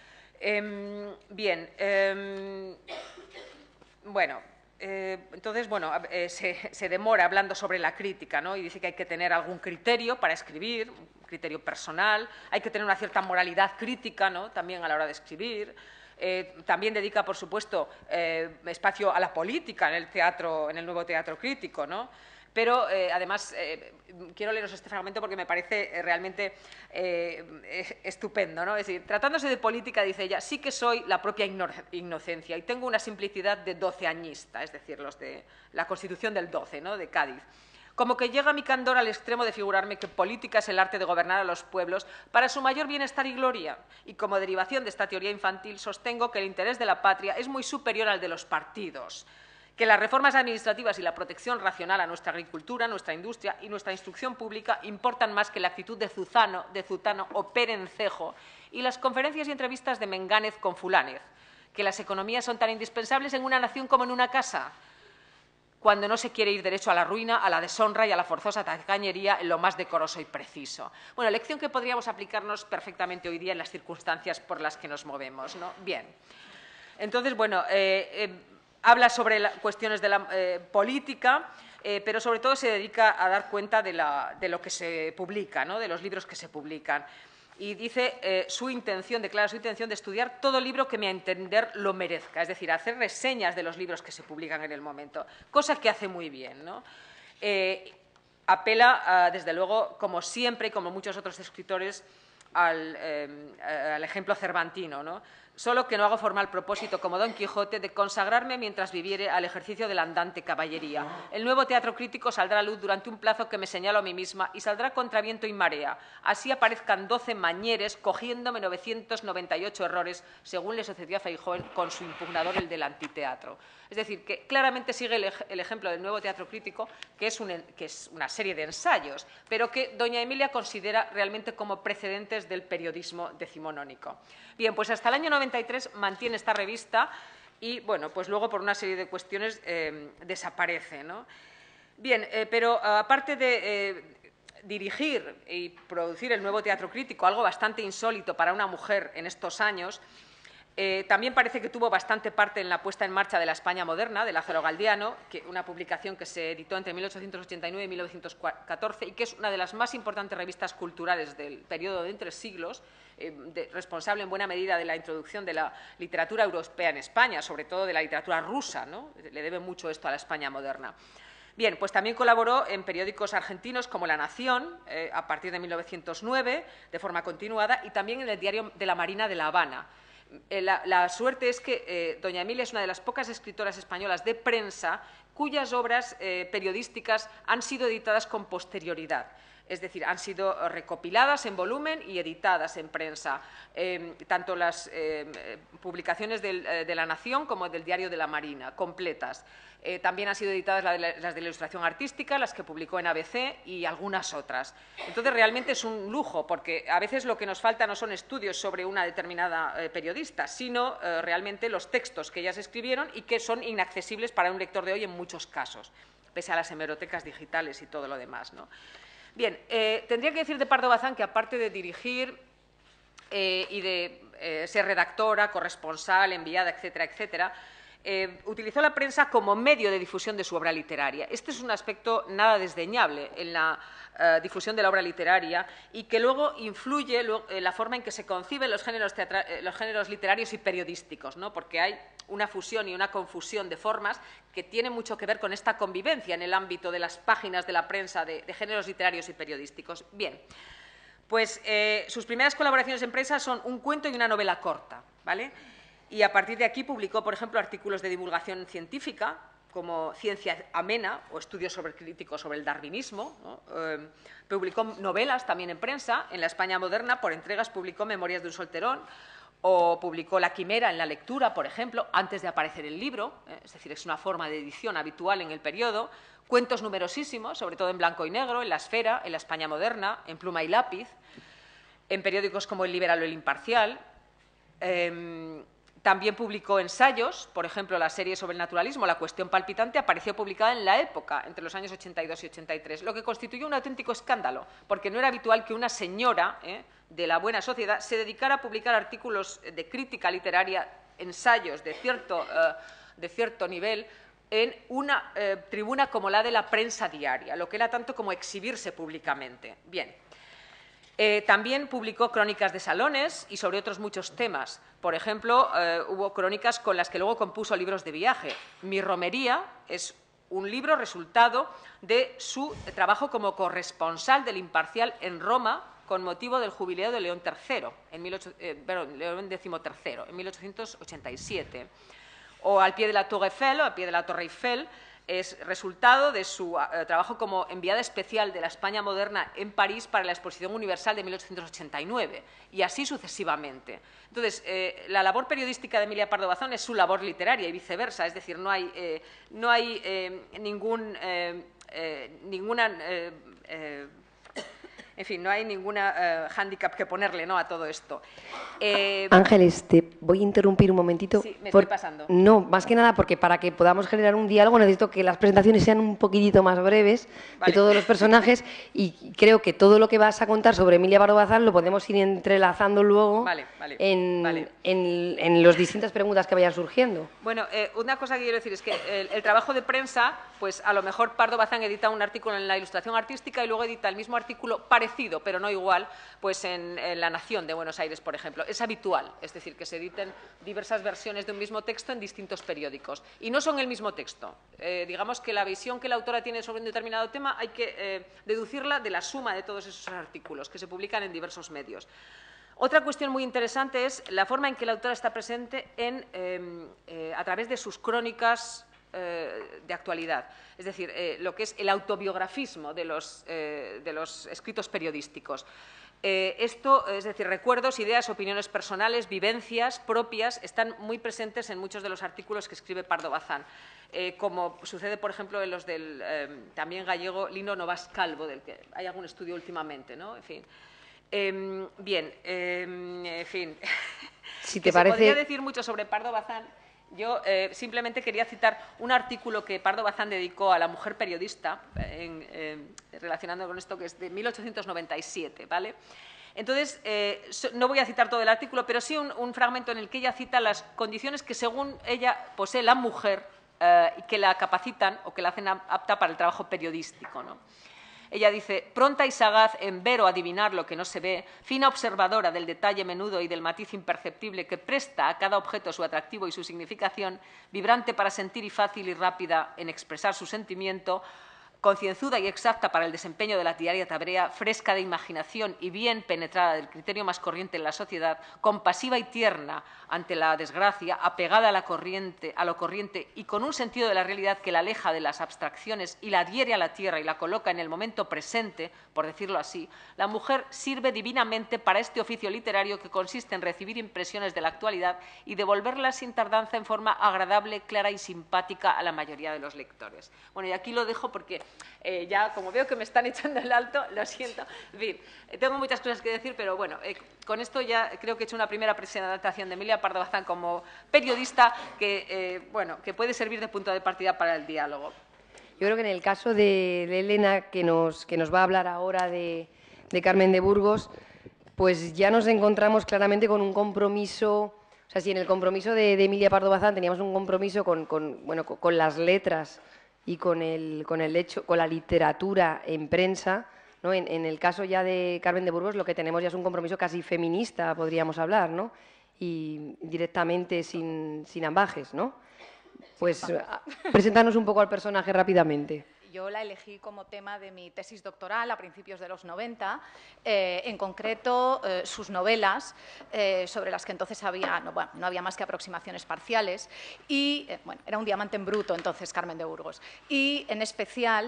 Entonces, se demora hablando sobre la crítica, ¿no? Y dice que hay que tener algún criterio para escribir, un criterio personal, hay que tener una cierta moralidad crítica, ¿no? También a la hora de escribir. También dedica, por supuesto, espacio a la política en el nuevo teatro crítico, ¿no? Pero, además, quiero leeros este fragmento porque me parece realmente estupendo, ¿no? Es decir, tratándose de política, dice ella, sí que soy la propia inocencia y tengo una simplicidad de doceañista, es decir, los de la Constitución del 12, ¿no? De Cádiz. Como que llega mi candor al extremo de figurarme que política es el arte de gobernar a los pueblos para su mayor bienestar y gloria, y como derivación de esta teoría infantil sostengo que el interés de la patria es muy superior al de los partidos, que las reformas administrativas y la protección racional a nuestra agricultura, nuestra industria y nuestra instrucción pública importan más que la actitud de Zutano o Perencejo y las conferencias y entrevistas de Mengánez con Fulánez, que las economías son tan indispensables en una nación como en una casa, cuando no se quiere ir derecho a la ruina, a la deshonra y a la forzosa tacañería en lo más decoroso y preciso. Bueno, lección que podríamos aplicarnos perfectamente hoy día en las circunstancias por las que nos movemos, ¿no? Bien. Entonces, bueno, habla sobre cuestiones de la política, pero sobre todo se dedica a dar cuenta de lo que se publica, ¿no? De los libros que se publican. Y dice declara su intención de estudiar todo libro que, a mi entender, lo merezca, es decir, hacer reseñas de los libros que se publican en el momento, cosa que hace muy bien, ¿no? apela, desde luego, como siempre y como muchos otros escritores, al ejemplo cervantino, ¿no? Solo que no hago formal propósito, como Don Quijote, de consagrarme mientras viviere al ejercicio de la andante caballería. El nuevo teatro crítico saldrá a luz durante un plazo que me señalo a mí misma y saldrá contra viento y marea. Así aparezcan 12 mañeres cogiéndome 998 errores, según le sucedió a Feijóo con su impugnador, el del antiteatro. Es decir, que claramente sigue el ejemplo del nuevo teatro crítico, que es una serie de ensayos, pero que doña Emilia considera realmente como precedentes del periodismo decimonónico. Bien, pues hasta el año 93 mantiene esta revista y, bueno, pues luego por una serie de cuestiones desaparece, ¿no? Bien, pero aparte de dirigir y producir el nuevo teatro crítico, algo bastante insólito para una mujer en estos años, también parece que tuvo bastante parte en la puesta en marcha de la España moderna, de Lázaro Galdiano, una publicación que se editó entre 1889 y 1914 y que es una de las más importantes revistas culturales del periodo de entre siglos, responsable en buena medida de la introducción de la literatura europea en España, sobre todo de la literatura rusa, ¿no? Le debe mucho esto a la España moderna. Bien, pues también colaboró en periódicos argentinos como La Nación, a partir de 1909, de forma continuada, y también en el Diario de la Marina de La Habana. La suerte es que doña Emilia es una de las pocas escritoras españolas de prensa cuyas obras periodísticas han sido editadas con posterioridad. Es decir, han sido recopiladas en volumen y editadas en prensa, tanto las publicaciones de La Nación como del Diario de la Marina, completas. También han sido editadas las de la Ilustración Artística, las que publicó en ABC y algunas otras. Entonces, realmente es un lujo, porque a veces lo que nos falta no son estudios sobre una determinada periodista, sino realmente los textos que ellas escribieron y que son inaccesibles para un lector de hoy en muchos casos, pese a las hemerotecas digitales y todo lo demás, ¿no? Bien, tendría que decir de Pardo Bazán que, aparte de dirigir y de ser redactora, corresponsal, enviada, etcétera, etcétera, utilizó la prensa como medio de difusión de su obra literaria. Este es un aspecto nada desdeñable en la difusión de la obra literaria y que luego influye en la forma en que se conciben los géneros literarios y periodísticos, ¿no? Porque hay una fusión y una confusión de formas que tiene mucho que ver con esta convivencia en el ámbito de las páginas de la prensa de géneros literarios y periodísticos. Bien, pues sus primeras colaboraciones en prensa son un cuento y una novela corta, ¿vale? Y a partir de aquí publicó, por ejemplo, artículos de divulgación científica, como Ciencia Amena o estudios críticos sobre el darwinismo, ¿no? Publicó novelas también en prensa. En la España moderna, por entregas, publicó Memorias de un solterón o publicó La Quimera en La Lectura, por ejemplo, antes de aparecer el libro, es decir, es una forma de edición habitual en el periodo. Cuentos numerosísimos, sobre todo en blanco y negro, en La Esfera, en la España moderna, en Pluma y Lápiz, en periódicos como El Liberal o El Imparcial. También publicó ensayos, por ejemplo, la serie sobre el naturalismo, La cuestión palpitante, apareció publicada en La Época, entre los años 82 y 83, lo que constituyó un auténtico escándalo, porque no era habitual que una señora de la buena sociedad se dedicara a publicar artículos de crítica literaria, ensayos de cierto nivel, en una tribuna como la de la prensa diaria, lo que era tanto como exhibirse públicamente. Bien. También publicó crónicas de salones y sobre otros muchos temas. Por ejemplo, hubo crónicas con las que luego compuso libros de viaje. Mi romería es un libro resultado de su trabajo como corresponsal del Imparcial en Roma con motivo del jubileo de León XIII, León XIII, en 1887. O Al pie de la Tour Eiffel, o Al pie de la Torre Eiffel, es resultado de su trabajo como enviada especial de la España moderna en París para la Exposición Universal de 1889, y así sucesivamente. Entonces, la labor periodística de Emilia Pardo Bazán es su labor literaria y viceversa, es decir, no hay ningún hándicap que ponerle, ¿no?, a todo esto.
Ángeles, te voy a interrumpir un momentito.
Sí, me estoy pasando.
No, más que nada porque para que podamos generar un diálogo necesito que las presentaciones sean un poquitito más breves,
vale,
de todos los personajes, y creo que todo lo que vas a contar sobre Emilia Pardo Bazán lo podemos ir entrelazando luego en las distintas preguntas que vayan surgiendo.
Bueno, una cosa que quiero decir es que el trabajo de prensa, pues a lo mejor Pardo Bazán edita un artículo en la Ilustración Artística y luego edita el mismo artículo para parecido, pero no igual, pues en La Nación de Buenos Aires, por ejemplo. Es habitual, es decir, que se editen diversas versiones de un mismo texto en distintos periódicos. Y no son el mismo texto. Digamos que la visión que la autora tiene sobre un determinado tema hay que deducirla de la suma de todos esos artículos que se publican en diversos medios. Otra cuestión muy interesante es la forma en que la autora está presente a través de sus crónicas de actualidad, es decir, lo que es el autobiografismo de los escritos periodísticos. Esto, es decir, recuerdos, ideas, opiniones personales, vivencias propias, están muy presentes en muchos de los artículos que escribe Pardo Bazán, como sucede, por ejemplo, en los del también gallego Lino Novas Calvo, del que hay algún estudio últimamente, ¿no? En fin. En fin,
si te
parece... Se podría
parece...
decir mucho sobre Pardo Bazán. Yo simplemente quería citar un artículo que Pardo Bazán dedicó a la mujer periodista, relacionando con esto, que es de 1897, ¿vale? Entonces, no voy a citar todo el artículo, pero sí un fragmento en el que ella cita las condiciones que, según ella, posee la mujer que la capacitan o que la hacen apta para el trabajo periodístico, ¿no? Ella dice, pronta y sagaz en ver o adivinar lo que no se ve, fina observadora del detalle menudo y del matiz imperceptible que presta a cada objeto su atractivo y su significación, vibrante para sentir y fácil y rápida en expresar su sentimiento, concienzuda y exacta para el desempeño de la diaria tarea, fresca de imaginación y bien penetrada del criterio más corriente en la sociedad, compasiva y tierna ante la desgracia, apegada a lo corriente y con un sentido de la realidad que la aleja de las abstracciones y la adhiere a la tierra y la coloca en el momento presente, por decirlo así, la mujer sirve divinamente para este oficio literario que consiste en recibir impresiones de la actualidad y devolverlas sin tardanza en forma agradable, clara y simpática a la mayoría de los lectores. Bueno, y aquí lo dejo porque ya, como veo que me están echando el alto, lo siento. En fin, tengo muchas cosas que decir, pero bueno, con esto ya creo que he hecho una primera presentación de Emilia Pardo Bazán como periodista que, bueno, que puede servir de punto de partida para el diálogo.
Yo creo que en el caso de Elena, que nos va a hablar ahora de Carmen de Burgos, pues ya nos encontramos claramente con un compromiso. O sea, si en el compromiso de Emilia Pardo Bazán teníamos un compromiso con las letras y con la literatura en prensa, ¿no? En el caso ya de Carmen de Burgos lo que tenemos ya es un compromiso casi feminista, podríamos hablar, ¿no? Y directamente sin ambajes, ¿no? Pues preséntanos un poco al personaje rápidamente.
Yo la elegí como tema de mi tesis doctoral a principios de los 90, en concreto sus novelas, sobre las que entonces no había más que aproximaciones parciales, y bueno, era un diamante en bruto entonces Carmen de Burgos, y en especial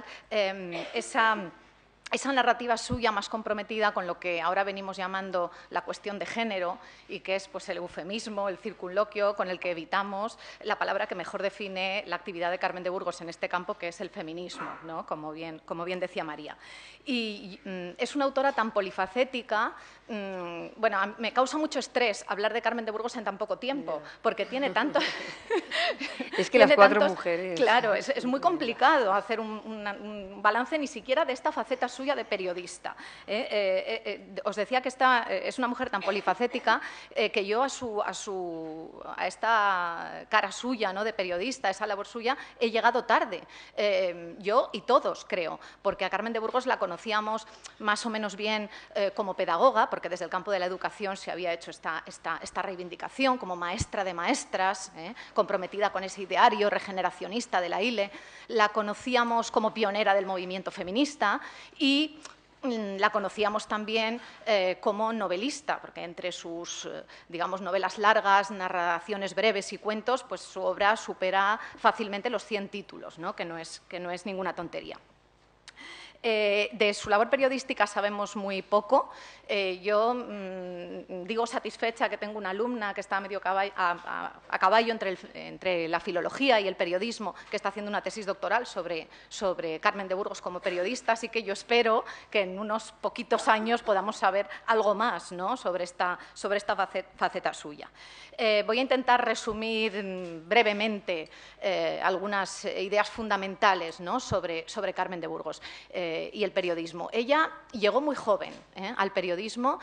esa narrativa suya más comprometida con lo que ahora venimos llamando la cuestión de género y que es pues, el eufemismo, el circunloquio con el que evitamos la palabra que mejor define la actividad de Carmen de Burgos en este campo, que es el feminismo, ¿no? como bien decía María. Y es una autora tan polifacética, bueno, me causa mucho estrés hablar de Carmen de Burgos en tan poco tiempo, porque tiene tanto...
Es que las cuatro mujeres...
Claro, es muy complicado hacer un balance ni siquiera de esta faceta suya de periodista. Os decía que es una mujer tan polifacética que yo a esta cara suya, ¿no? de periodista, a esa labor suya, he llegado tarde. Yo y todos, creo, porque a Carmen de Burgos la conocíamos más o menos bien como pedagoga, porque desde el campo de la educación se había hecho esta reivindicación como maestra de maestras, comprometida con ese ideario regeneracionista de la ILE. La conocíamos como pionera del movimiento feminista y la conocíamos también como novelista, porque entre sus, digamos, novelas largas, narraciones breves y cuentos, pues su obra supera fácilmente los 100 títulos, ¿no? que no es ninguna tontería. De su labor periodística sabemos muy poco. Yo digo satisfecha que tengo una alumna que está medio a caballo entre la filología y el periodismo, que está haciendo una tesis doctoral sobre Carmen de Burgos como periodista, así que yo espero que en unos poquitos años podamos saber algo más, ¿no? sobre esta faceta suya. Voy a intentar resumir brevemente algunas ideas fundamentales, ¿no? sobre Carmen de Burgos. el periodismo. Ella llegó muy joven al periodismo,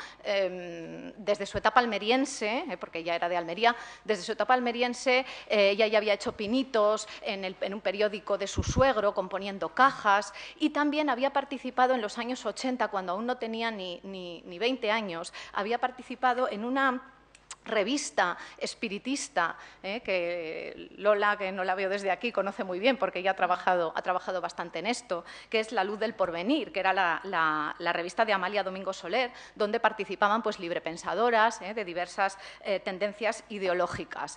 desde su etapa almeriense, porque ella era de Almería, desde su etapa almeriense ella ya había hecho pinitos en un periódico de su suegro, componiendo cajas, y también había participado en los años 80, cuando aún no tenía ni 20 años, había participado en una revista espiritista, que Lola, que no la veo desde aquí, conoce muy bien porque ella ha trabajado bastante en esto, que es La Luz del Porvenir, que era la revista de Amalia Domingo Soler, donde participaban pues, librepensadoras de diversas tendencias ideológicas.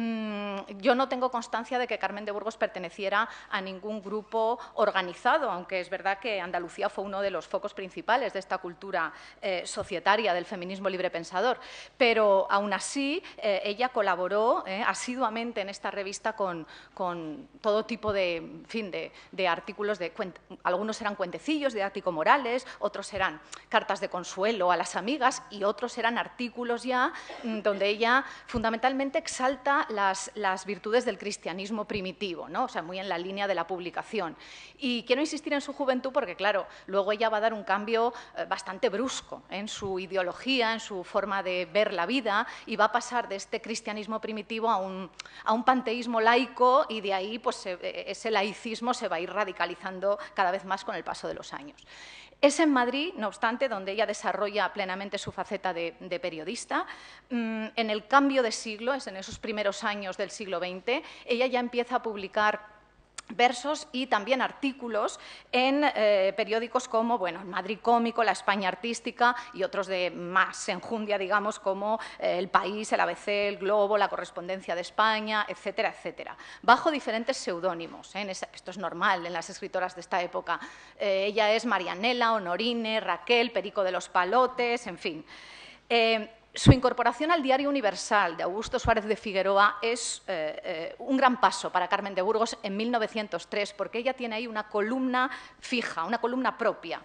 Yo no tengo constancia de que Carmen de Burgos perteneciera a ningún grupo organizado, aunque es verdad que Andalucía fue uno de los focos principales de esta cultura societaria del feminismo librepensador, pero aún así, ella colaboró asiduamente en esta revista con todo tipo de artículos, algunos eran cuentecillos didáctico-morales, otros eran cartas de consuelo a las amigas y otros eran artículos ya donde ella fundamentalmente exalta las virtudes del cristianismo primitivo, ¿no? O sea, muy en la línea de la publicación. Y quiero insistir en su juventud porque, claro, luego ella va a dar un cambio bastante brusco en su ideología, en su forma de ver la vida, y va a pasar de este cristianismo primitivo a un panteísmo laico, y de ahí pues, ese laicismo se va a ir radicalizando cada vez más con el paso de los años. Es en Madrid, no obstante, donde ella desarrolla plenamente su faceta de periodista. En el cambio de siglo, es en esos primeros años del siglo XX, ella ya empieza a publicar versos y también artículos en periódicos como el Madrid Cómico, La España Artística y otros de más enjundia, digamos, como El País, el ABC, El Globo, La Correspondencia de España, etcétera, etcétera, bajo diferentes seudónimos. Esto es normal en las escritoras de esta época. Ella es Marianela, Honorine, Raquel, Perico de los Palotes, en fin. Su incorporación al Diario Universal de Augusto Suárez de Figueroa es un gran paso para Carmen de Burgos en 1903, porque ella tiene ahí una columna fija, una columna propia.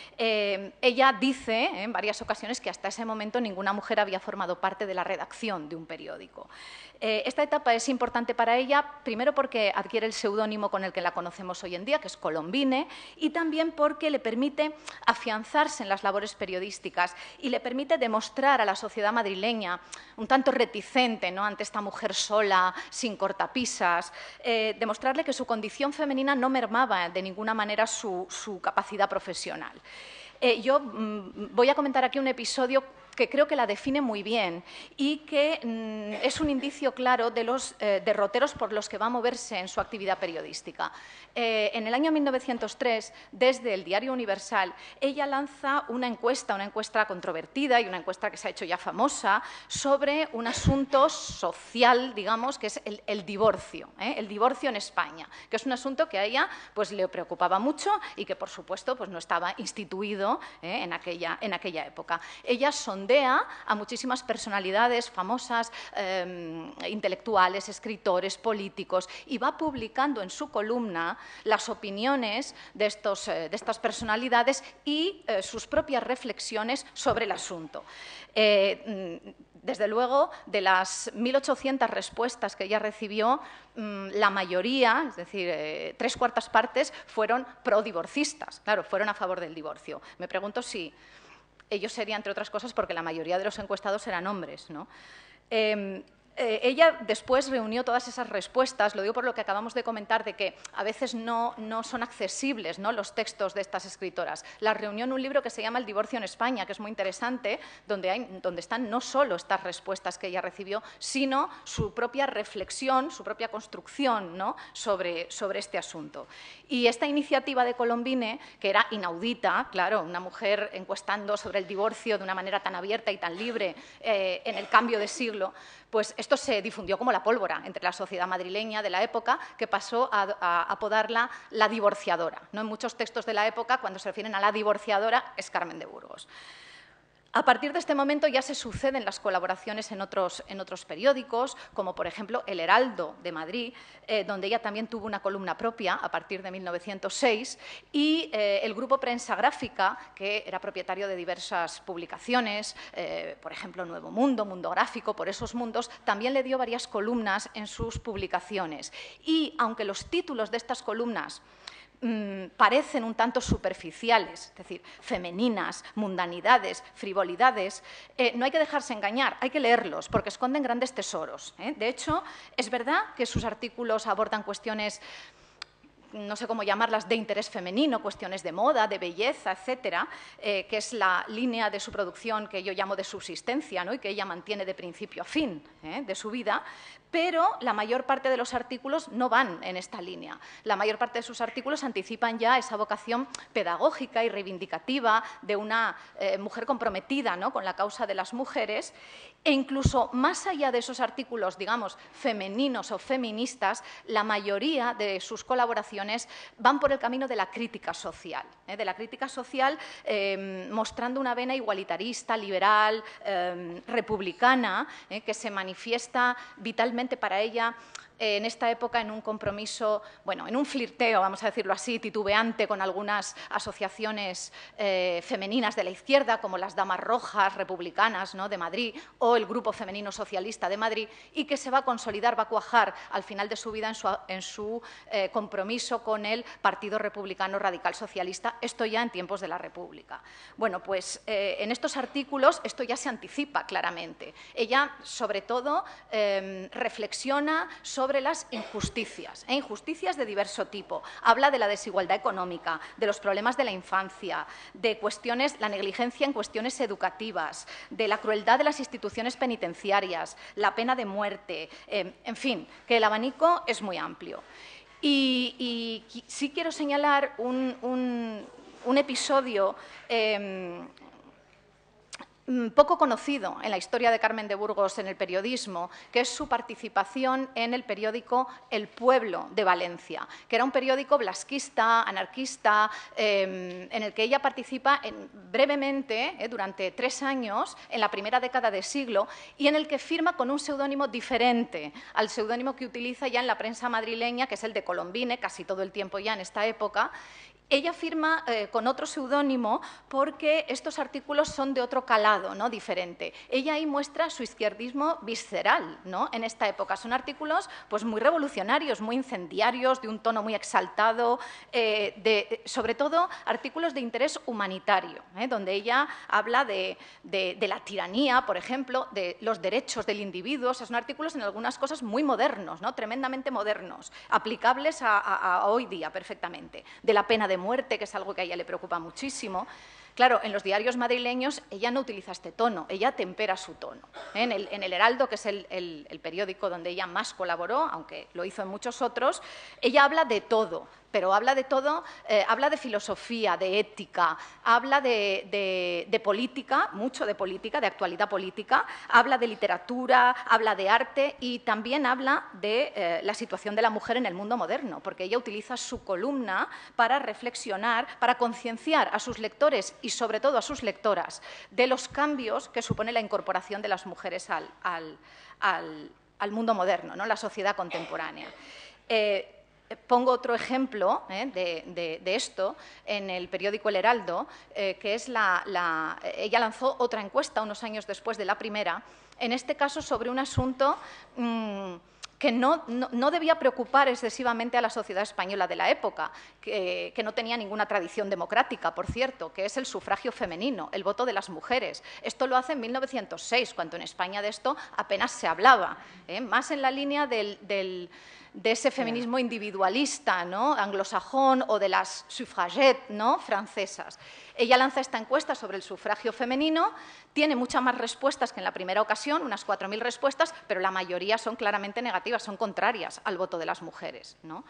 Ella dice en varias ocasiones que hasta ese momento ninguna mujer había formado parte de la redacción de un periódico. Esta etapa es importante para ella, primero porque adquiere el seudónimo con el que la conocemos hoy en día, que es Colombine, y también porque le permite afianzarse en las labores periodísticas y le permite demostrar a la sociedad madrileña, un tanto reticente, ¿no?, ante esta mujer sola, sin cortapisas, demostrarle que su condición femenina no mermaba de ninguna manera su capacidad profesional. Yo voy a comentar aquí un episodio que creo que la define muy bien y que es un indicio claro de los derroteros por los que va a moverse en su actividad periodística. En el año 1903, desde el Diario Universal, ella lanza una encuesta controvertida y una encuesta que se ha hecho ya famosa sobre un asunto social, digamos, que es el divorcio en España, que es un asunto que a ella pues, le preocupaba mucho y que, por supuesto, pues, no estaba instituido en aquella época. Ella sondea a muchísimas personalidades famosas, intelectuales, escritores, políticos, y va publicando en su columna las opiniones de estas personalidades y sus propias reflexiones sobre el asunto. Desde luego, de las 1.800 respuestas que ella recibió, la mayoría, es decir, 3/4 partes, fueron prodivorcistas, claro, fueron a favor del divorcio. Me pregunto si ellos serían, entre otras cosas, porque la mayoría de los encuestados eran hombres, ¿no? Ella después reunió todas esas respuestas, lo digo por lo que acabamos de comentar, de que a veces no son accesibles, ¿no?, los textos de estas escritoras. Las reunió en un libro que se llama El divorcio en España, que es muy interesante, donde están no solo estas respuestas que ella recibió, sino su propia reflexión, su propia construcción, ¿no?, sobre este asunto. Y esta iniciativa de Colombine, que era inaudita, claro, una mujer encuestando sobre el divorcio de una manera tan abierta y tan libre en el cambio de siglo, pues esto se difundió como la pólvora entre la sociedad madrileña de la época, que pasó a apodarla la divorciadora, ¿no? En muchos textos de la época, cuando se refieren a la divorciadora, es Carmen de Burgos. A partir de este momento ya se suceden las colaboraciones en otros periódicos, como por ejemplo El Heraldo de Madrid, donde ella también tuvo una columna propia a partir de 1906, y el Grupo Prensa Gráfica, que era propietario de diversas publicaciones, por ejemplo Nuevo Mundo, Mundo Gráfico, Por esos mundos, también le dio varias columnas en sus publicaciones. Y aunque los títulos de estas columnas parecen un tanto superficiales, es decir, femeninas, mundanidades, frivolidades, no hay que dejarse engañar, hay que leerlos porque esconden grandes tesoros. De hecho, es verdad que sus artículos abordan cuestiones, no sé cómo llamarlas, de interés femenino, cuestiones de moda, de belleza, etcétera, que es la línea de su producción que yo llamo de subsistencia, ¿no? Y que ella mantiene de principio a fin de su vida, pero la mayor parte de los artículos no van en esta línea. La mayor parte de sus artículos anticipan ya esa vocación pedagógica y reivindicativa de una mujer comprometida, ¿no?, con la causa de las mujeres, e incluso más allá de esos artículos, digamos, femeninos o feministas, la mayoría de sus colaboraciones van por el camino de la crítica social, mostrando una vena igualitarista, liberal, republicana, que se manifiesta vitalmente para ella en esta época en un compromiso, bueno, en un flirteo, vamos a decirlo así, titubeante con algunas asociaciones femeninas de la izquierda, como las Damas Rojas republicanas, ¿no?, de Madrid, o el Grupo Femenino Socialista de Madrid, y que se va a consolidar, va a cuajar al final de su vida en su compromiso con el Partido Republicano Radical Socialista, esto ya en tiempos de la República. Bueno, pues en estos artículos esto ya se anticipa claramente. Ella, sobre todo, reflexiona sobre las injusticias, injusticias de diverso tipo. Habla de la desigualdad económica, de los problemas de la infancia, de cuestiones, la negligencia en cuestiones educativas, de la crueldad de las instituciones penitenciarias, la pena de muerte, en fin, que el abanico es muy amplio. Y sí quiero señalar un episodio poco conocido en la historia de Carmen de Burgos en el periodismo, que es su participación en el periódico El Pueblo de Valencia, que era un periódico blasquista, anarquista, en el que ella participa brevemente, durante 3 años, en la primera década de siglo, y en el que firma con un seudónimo diferente al seudónimo que utiliza ya en la prensa madrileña, que es el de Colombine, casi todo el tiempo ya en esta época. Ella firma con otro seudónimo porque estos artículos son de otro calado, ¿no?, diferente. Ella ahí muestra su izquierdismo visceral, ¿no?, en esta época. Son artículos pues, muy revolucionarios, muy incendiarios, de un tono muy exaltado, sobre todo artículos de interés humanitario, donde ella habla de la tiranía, por ejemplo, de los derechos del individuo. O sea, son artículos en algunas cosas muy modernos, ¿no?, tremendamente modernos, aplicables a hoy día perfectamente. De la pena de muerte, que es algo que a ella le preocupa muchísimo. Claro, en los diarios madrileños ella no utiliza este tono, ella tempera su tono. En el Heraldo, que es el periódico donde ella más colaboró, aunque lo hizo en muchos otros, ella habla de todo, pero habla de todo, habla de filosofía, de ética, habla de política, mucho de política, de actualidad política, habla de literatura, habla de arte y también habla de la situación de la mujer en el mundo moderno, porque ella utiliza su columna para reflexionar, para concienciar a sus lectores y sobre todo a sus lectoras de los cambios que supone la incorporación de las mujeres al mundo moderno, ¿no?, la sociedad contemporánea. Pongo otro ejemplo de esto en el periódico El Heraldo, que es ella lanzó otra encuesta unos años después de la primera, en este caso sobre un asunto que no debía preocupar excesivamente a la sociedad española de la época, que no tenía ninguna tradición democrática, por cierto, que es el sufragio femenino, el voto de las mujeres. Esto lo hace en 1906, cuando en España de esto apenas se hablaba, más en la línea de ese feminismo individualista, ¿no?, anglosajón, o de las suffragettes, ¿no?, francesas. Ella lanza esta encuesta sobre el sufragio femenino, tiene muchas más respuestas que en la primera ocasión, unas 4.000 respuestas, pero la mayoría son claramente negativas, son contrarias al voto de las mujeres, ¿no?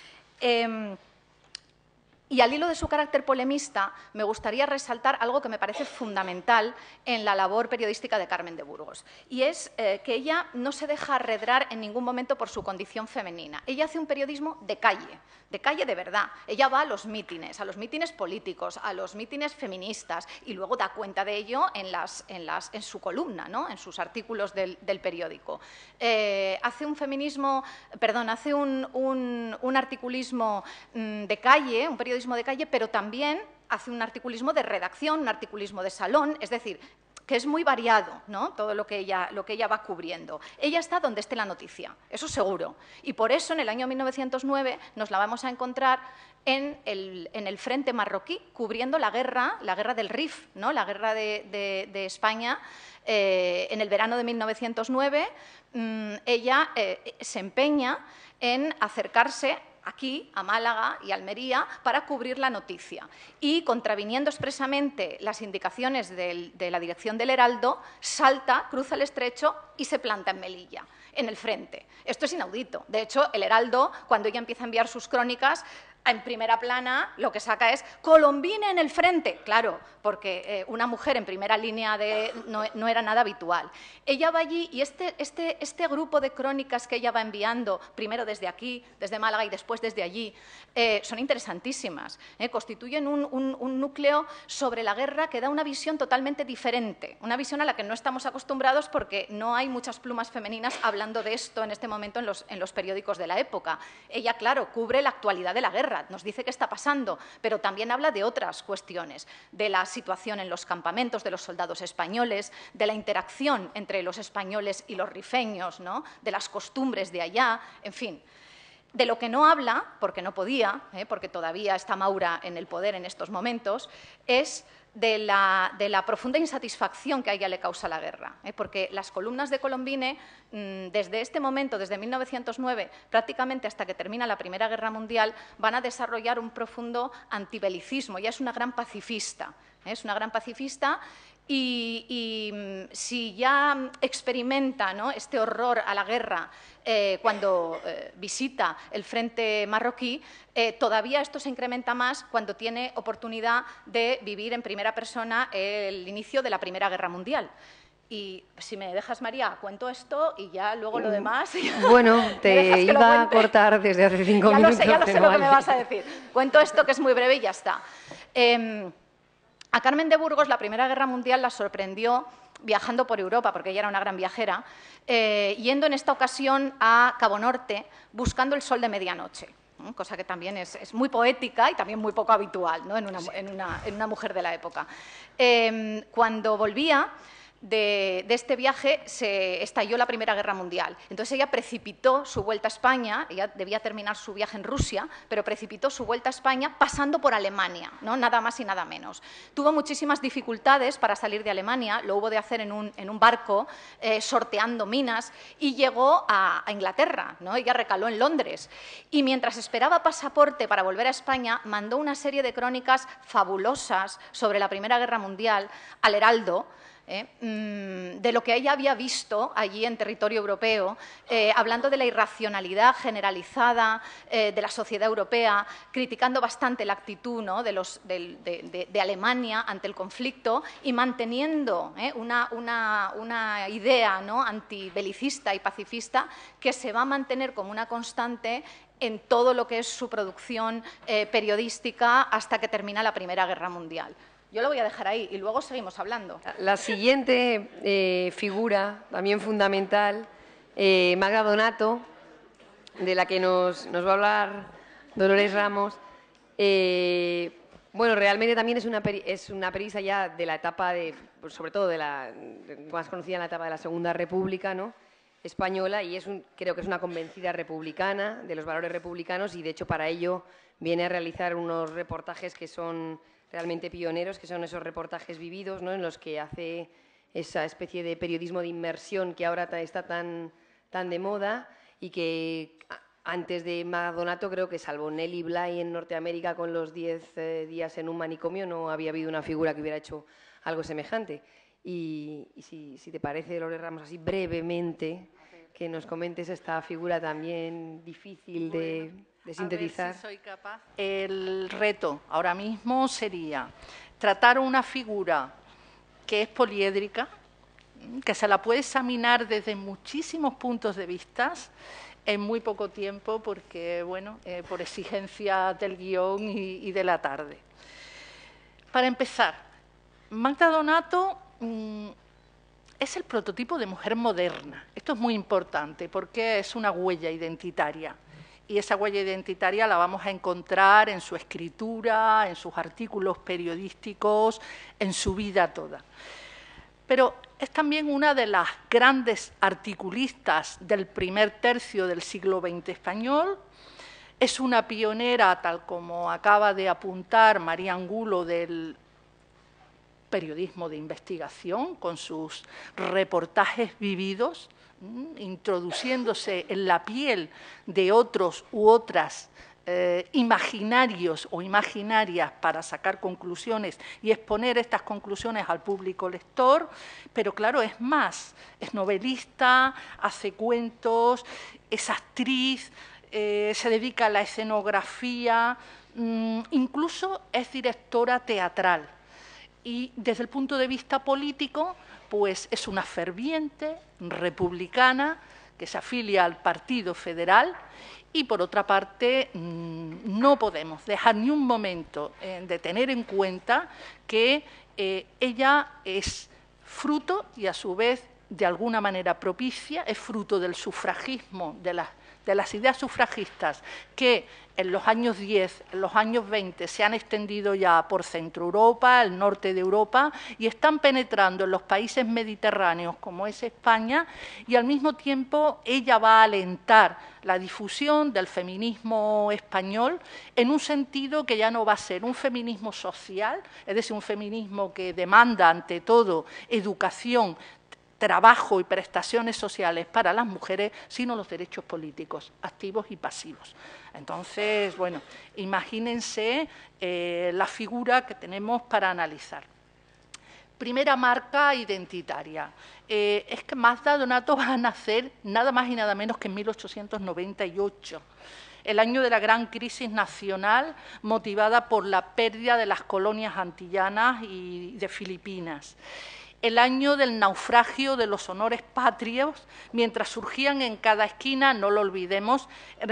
Y al hilo de su carácter polemista, me gustaría resaltar algo que me parece fundamental en la labor periodística de Carmen de Burgos, y es que ella no se deja arredrar en ningún momento por su condición femenina. Ella hace un periodismo de calle de verdad. Ella va a los mítines políticos, a los mítines feministas, y luego da cuenta de ello en su columna, ¿no?, en sus artículos del periódico. Hace un articulismo de calle, un periodismo de calle, pero también hace un articulismo de redacción, un articulismo de salón, es decir, que es muy variado, ¿no? Todo lo que ella va cubriendo. Ella está donde esté la noticia, eso seguro. Y por eso en el año 1909 nos la vamos a encontrar en el frente marroquí, cubriendo la guerra del Rif, ¿no? La guerra de España en el verano de 1909. Ella se empeña en acercarse aquí, a Málaga y Almería, para cubrir la noticia. Y, contraviniendo expresamente las indicaciones de la dirección del Heraldo, salta, cruza el estrecho y se planta en Melilla, en el frente. Esto es inaudito. De hecho, el Heraldo, cuando ella empieza a enviar sus crónicas, en primera plana lo que saca es Colombina en el frente. Claro, porque una mujer en primera línea no era nada habitual. Ella va allí y este grupo de crónicas que ella va enviando, primero desde aquí, desde Málaga y después desde allí, son interesantísimas. Constituyen un núcleo sobre la guerra que da una visión totalmente diferente, una visión a la que no estamos acostumbrados porque no hay muchas plumas femeninas hablando de esto en este momento en los periódicos de la época. Ella, claro, cubre la actualidad de la guerra, nos dice qué está pasando, pero también habla de otras cuestiones, de la situación en los campamentos de los soldados españoles, de la interacción entre los españoles y los rifeños, ¿no? De las costumbres de allá, en fin. De lo que no habla, porque no podía, porque todavía está Maura en el poder en estos momentos, es de la profunda insatisfacción que a ella le causa la guerra. Porque las columnas de Colombine, desde este momento, desde 1909, prácticamente hasta que termina la Primera Guerra Mundial, van a desarrollar un profundo antibelicismo. Ella es una gran pacifista. Es una gran pacifista y si ya experimenta, ¿no?, este horror a la guerra cuando visita el frente marroquí, todavía esto se incrementa más cuando tiene oportunidad de vivir en primera persona el inicio de la Primera Guerra Mundial. Y si me dejas, María, cuento esto y ya luego lo demás.
Bueno, te iba a cortar desde hace 5 minutos.
Ya lo sé lo que me vas a decir. Cuento esto que es muy breve y ya está. A Carmen de Burgos la Primera Guerra Mundial la sorprendió viajando por Europa, porque ella era una gran viajera, yendo en esta ocasión a Cabo Norte buscando el sol de medianoche, cosa que también es muy poética y también muy poco habitual, ¿no?, en una mujer de la época. Cuando volvía de este viaje se estalló la Primera Guerra Mundial. Entonces ella precipitó su vuelta a España, ella debía terminar su viaje en Rusia, pero precipitó su vuelta a España pasando por Alemania, ¿no?, nada más y nada menos. Tuvo muchísimas dificultades para salir de Alemania, lo hubo de hacer en un barco, sorteando minas, y llegó a Inglaterra, ¿no? Ella recaló en Londres. Y mientras esperaba pasaporte para volver a España, mandó una serie de crónicas fabulosas sobre la Primera Guerra Mundial al Heraldo, de lo que ella había visto allí en territorio europeo, hablando de la irracionalidad generalizada de la sociedad europea, criticando bastante la actitud, ¿no?, de Alemania ante el conflicto y manteniendo una idea, ¿no?, antibelicista y pacifista que se va a mantener como una constante en todo lo que es su producción periodística hasta que termina la Primera Guerra Mundial. Yo lo voy a dejar ahí y luego seguimos hablando.
La siguiente figura, también fundamental, Magda Donato, de la que nos va a hablar Dolores Ramos. Bueno, realmente también es una periodista ya de la etapa, sobre todo más conocida en la etapa de la Segunda República, ¿no?, española, y creo que es una convencida republicana, de los valores republicanos, y de hecho para ello viene a realizar unos reportajes que son realmente pioneros, que son esos reportajes vividos, ¿no?, en los que hace esa especie de periodismo de inmersión que ahora está tan de moda, y que antes de Magda Donato creo que salvo Nellie Bly en Norteamérica con los 10 días en un manicomio no había habido una figura que hubiera hecho algo semejante. Y si te parece, Dolores Ramos, así brevemente, que nos comentes esta figura también difícil de sintetizar.
A ver si soy capaz. El reto ahora mismo sería tratar una figura que es poliédrica, que se la puede examinar desde muchísimos puntos de vista en muy poco tiempo, porque, bueno, por exigencias del guión y de la tarde. Para empezar, Magda Donato es el prototipo de mujer moderna. Esto es muy importante porque es una huella identitaria. Y esa huella identitaria la vamos a encontrar en su escritura, en sus artículos periodísticos, en su vida toda. pero es también una de las grandes articulistas del primer tercio del siglo XX español. Es una pionera, tal como acaba de apuntar María Angulo, del periodismo de investigación, con sus reportajes vividos, introduciéndose en la piel de otros u otras imaginarios o imaginarias para sacar conclusiones y exponer estas conclusiones al público lector, pero claro, es más, es novelista, hace cuentos, es actriz, se dedica a la escenografía, incluso es directora teatral. Y desde el punto de vista político, pues es una ferviente republicana que se afilia al Partido Federal. Y, por otra parte, no podemos dejar ni un momento de tener en cuenta que ella es fruto y, a su vez, de alguna manera propicia, es fruto del sufragismo, de las ideas sufragistas que en los años 10, en los años 20 se han extendido ya por Centro Europa, el norte de Europa, y están penetrando en los países mediterráneos como es España, y al mismo tiempo ella va a alentar la difusión del feminismo español en un sentido que ya no va a ser un feminismo social, es decir, un feminismo que demanda ante todo educación, trabajo y prestaciones sociales para las mujeres, sino los derechos políticos, activos y pasivos. Entonces, bueno, imagínense la figura que tenemos para analizar. Primera marca identitaria. Es que Magda Donato va a nacer nada más y nada menos que en 1898. El año de la gran crisis nacional motivada por la pérdida de las colonias antillanas y de Filipinas. El año del naufragio de los honores patrios, mientras surgían en cada esquina, no lo olvidemos,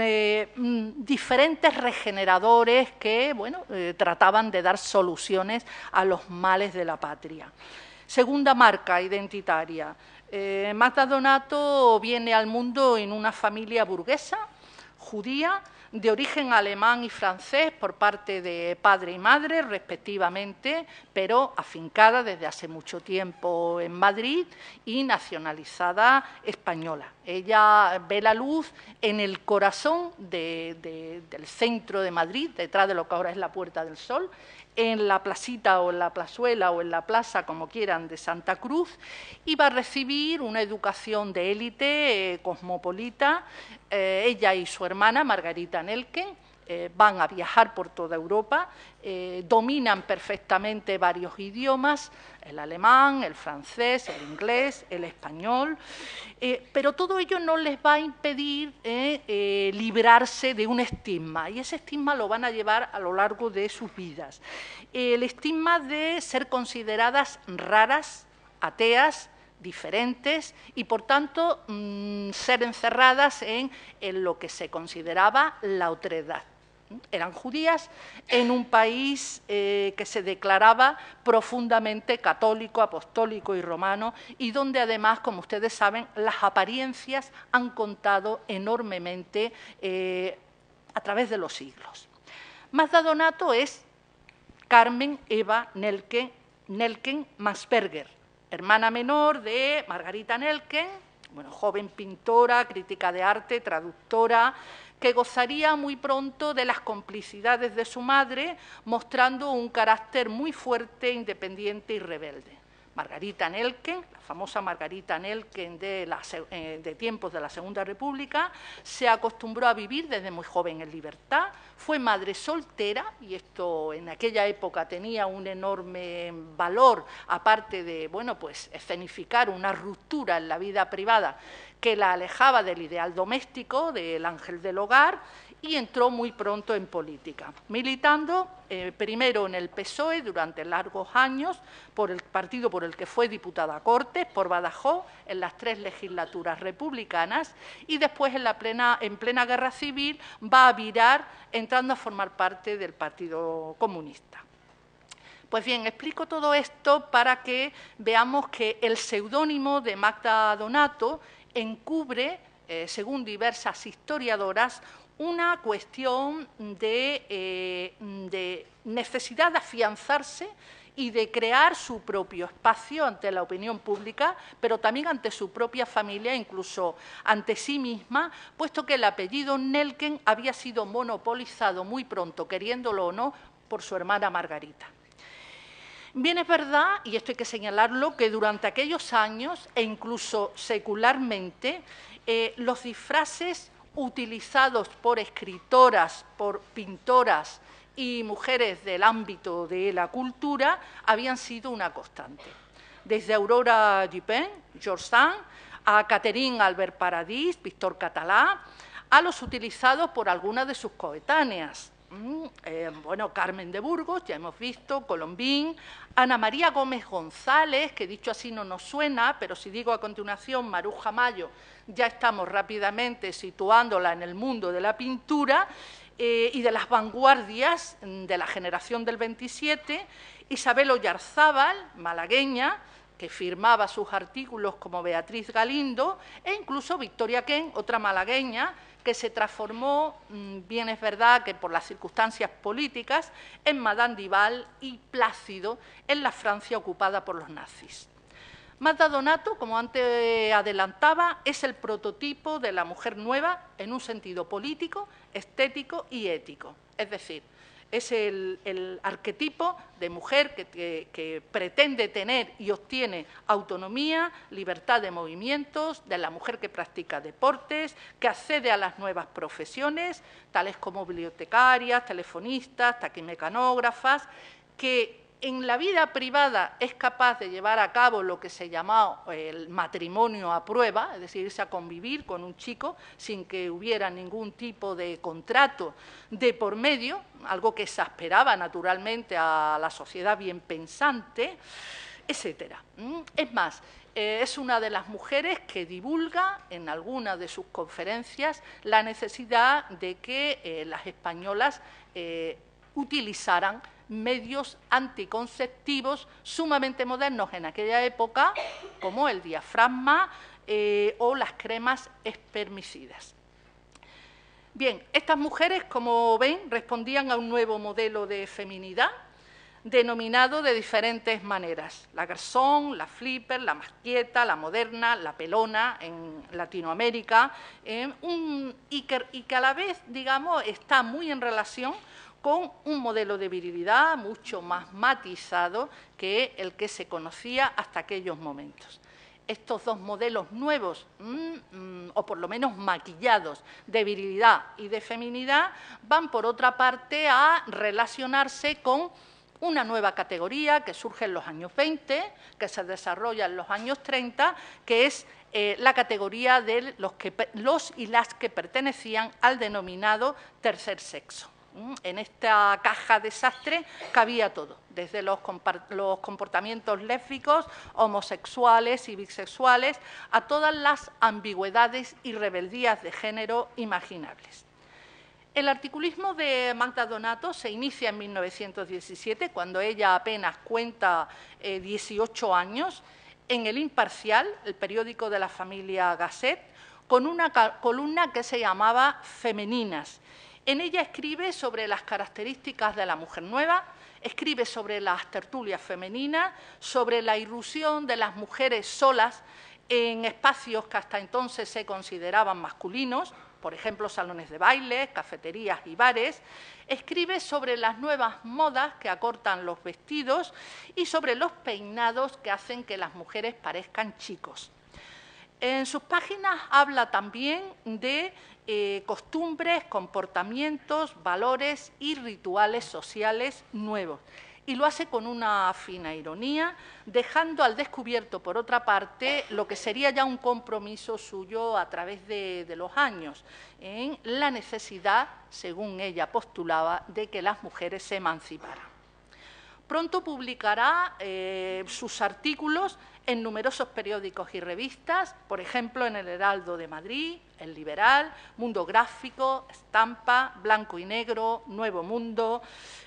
diferentes regeneradores que trataban de dar soluciones a los males de la patria. Segunda marca identitaria. Magda Donato viene al mundo en una familia burguesa, judía, de origen alemán y francés por parte de padre y madre, respectivamente, pero afincada desde hace mucho tiempo en Madrid y nacionalizada española. Ella ve la luz en el corazón del centro de Madrid, detrás de lo que ahora es la Puerta del Sol, en la placita o en la plazuela o en la plaza, como quieran, de Santa Cruz, y va a recibir una educación de élite cosmopolita. Ella y su hermana, Margarita Nelken, van a viajar por toda Europa, dominan perfectamente varios idiomas, el alemán, el francés, el inglés, el español, pero todo ello no les va a impedir librarse de un estigma, y ese estigma lo van a llevar a lo largo de sus vidas. El estigma de ser consideradas raras, ateas, diferentes y, por tanto, ser encerradas en lo que se consideraba la otredad. Eran judías en un país que se declaraba profundamente católico, apostólico y romano, y donde además, como ustedes saben, las apariencias han contado enormemente a través de los siglos. Magda Donato es Carmen Eva Nelken Masperger, hermana menor de Margarita Nelken, joven pintora, crítica de arte, traductora, que gozaría muy pronto de las complicidades de su madre, mostrando un carácter muy fuerte, independiente y rebelde. Margarita Nelken, la famosa Margarita Nelken de tiempos de la Segunda República, se acostumbró a vivir desde muy joven en libertad, fue madre soltera, y esto en aquella época tenía un enorme valor, aparte de escenificar una ruptura en la vida privada que la alejaba del ideal doméstico, del ángel del hogar, y entró muy pronto en política, militando primero en el PSOE durante largos años, por el partido por el que fue diputada a Cortes, por Badajoz, en las 3 legislaturas republicanas, y después en plena guerra civil va a virar entrando a formar parte del Partido Comunista. Pues bien, explico todo esto para que veamos que el seudónimo de Magda Donato encubre, según diversas historiadoras, una cuestión de necesidad de afianzarse y de crear su propio espacio ante la opinión pública, pero también ante su propia familia, incluso ante sí misma, puesto que el apellido Nelken había sido monopolizado muy pronto, queriéndolo o no, por su hermana Margarita. Bien es verdad, y esto hay que señalarlo, que durante aquellos años, e incluso secularmente, los disfraces utilizados por escritoras, por pintoras y mujeres del ámbito de la cultura habían sido una constante. Desde Aurora Dupin, George Sand, a Catherine Albert Paradis, Víctor Catalá, a los utilizados por algunas de sus coetáneas. Bueno, Carmen de Burgos, ya hemos visto, Colombín, Ana María Gómez González, que dicho así no nos suena, pero si digo a continuación Maruja Mayo, ya estamos rápidamente situándola en el mundo de la pintura y de las vanguardias de la generación del 27, Isabel Oyarzábal, malagueña, que firmaba sus artículos como Beatriz Galindo, e incluso Victoria Kent, otra malagueña, que se transformó, bien es verdad que por las circunstancias políticas, en Madame Duval y Plácido en la Francia ocupada por los nazis. Magda Donato, como antes adelantaba, es el prototipo de la mujer nueva en un sentido político, estético y ético. Es decir, es el arquetipo de mujer que pretende tener y obtiene autonomía, libertad de movimientos, de la mujer que practica deportes, que accede a las nuevas profesiones, tales como bibliotecarias, telefonistas, taquimecanógrafas, que en la vida privada es capaz de llevar a cabo lo que se llama el matrimonio a prueba, es decir, irse a convivir con un chico sin que hubiera ningún tipo de contrato de por medio, algo que exasperaba naturalmente a la sociedad bien pensante, etcétera. Es más, es una de las mujeres que divulga en algunas de sus conferencias la necesidad de que las españolas utilizaran medios anticonceptivos sumamente modernos en aquella época, como el diafragma o las cremas espermicidas. Bien, estas mujeres, como ven, respondían a un nuevo modelo de feminidad, denominado de diferentes maneras: la garzón, la flipper, la más quieta, la moderna, la pelona en Latinoamérica, y que a la vez, digamos, está muy en relación con un modelo de virilidad mucho más matizado que el que se conocía hasta aquellos momentos. Estos dos modelos nuevos, o por lo menos maquillados, de virilidad y de feminidad, van por otra parte a relacionarse con una nueva categoría que surge en los años 20, que se desarrolla en los años 30, que es la categoría de los y las que pertenecían al denominado tercer sexo. En esta caja desastre cabía todo, desde los comportamientos lésbicos, homosexuales y bisexuales, a todas las ambigüedades y rebeldías de género imaginables. El articulismo de Magda Donato se inicia en 1917, cuando ella apenas cuenta 18 años, en El Imparcial, el periódico de la familia Gasset, con una columna que se llamaba Femeninas. En ella escribe sobre las características de la mujer nueva, escribe sobre las tertulias femeninas, sobre la irrupción de las mujeres solas en espacios que hasta entonces se consideraban masculinos, por ejemplo, salones de baile, cafeterías y bares. Escribe sobre las nuevas modas que acortan los vestidos y sobre los peinados que hacen que las mujeres parezcan chicos. En sus páginas habla también de costumbres, comportamientos, valores y rituales sociales nuevos. Y lo hace con una fina ironía, dejando al descubierto, por otra parte, lo que sería ya un compromiso suyo a través de los años, en la necesidad, según ella postulaba, de que las mujeres se emanciparan. Pronto publicará sus artículos en numerosos periódicos y revistas, por ejemplo, en El Heraldo de Madrid, El Liberal, Mundo Gráfico, Estampa, Blanco y Negro, Nuevo Mundo,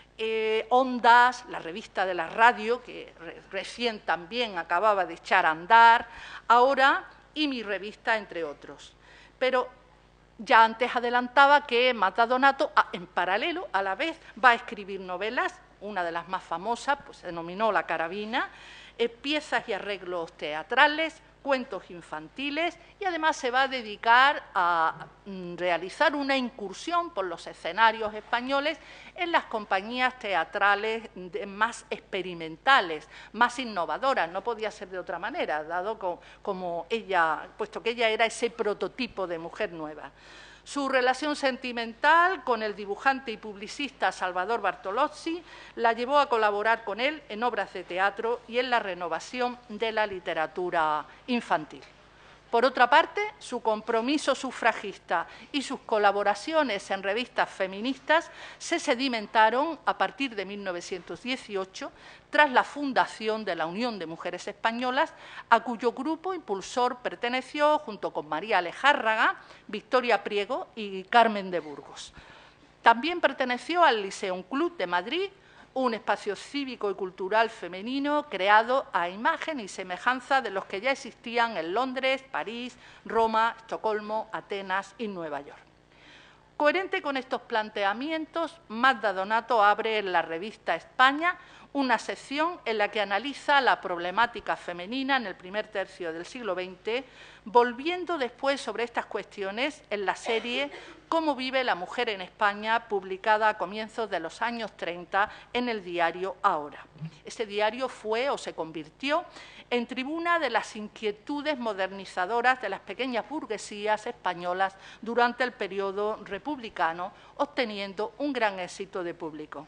Ondas, la revista de la radio, que recién también acababa de echar a andar, Ahora y Mi Revista, entre otros. Pero Ya antes adelantaba que Magda Donato, en paralelo, a la vez, va a escribir novelas. Una de las más famosas pues, se denominó La carabina, piezas y arreglos teatrales, cuentos infantiles, y además se va a dedicar a realizar una incursión por los escenarios españoles en las compañías teatrales más experimentales, más innovadoras. No podía ser de otra manera, dado como ella, puesto que ella era ese prototipo de mujer nueva. Su relación sentimental con el dibujante y publicista Salvador Bartolozzi la llevó a colaborar con él en obras de teatro y en la renovación de la literatura infantil. Por otra parte, su compromiso sufragista y sus colaboraciones en revistas feministas se sedimentaron a partir de 1918, tras la fundación de la Unión de Mujeres Españolas, a cuyo grupo impulsor perteneció, junto con María Alejárraga, Victoria Priego y Carmen de Burgos. También perteneció al Lyceum Club de Madrid, un espacio cívico y cultural femenino creado a imagen y semejanza de los que ya existían en Londres, París, Roma, Estocolmo, Atenas y Nueva York. Coherente con estos planteamientos, Magda Donato abre en la revista España una sección en la que analiza la problemática femenina en el primer tercio del siglo XX, volviendo después sobre estas cuestiones en la serie Cómo vive la mujer en España, publicada a comienzos de los años 30 en el diario Ahora. Ese diario fue o se convirtió en tribuna de las inquietudes modernizadoras de las pequeñas burguesías españolas durante el periodo republicano, obteniendo un gran éxito de público.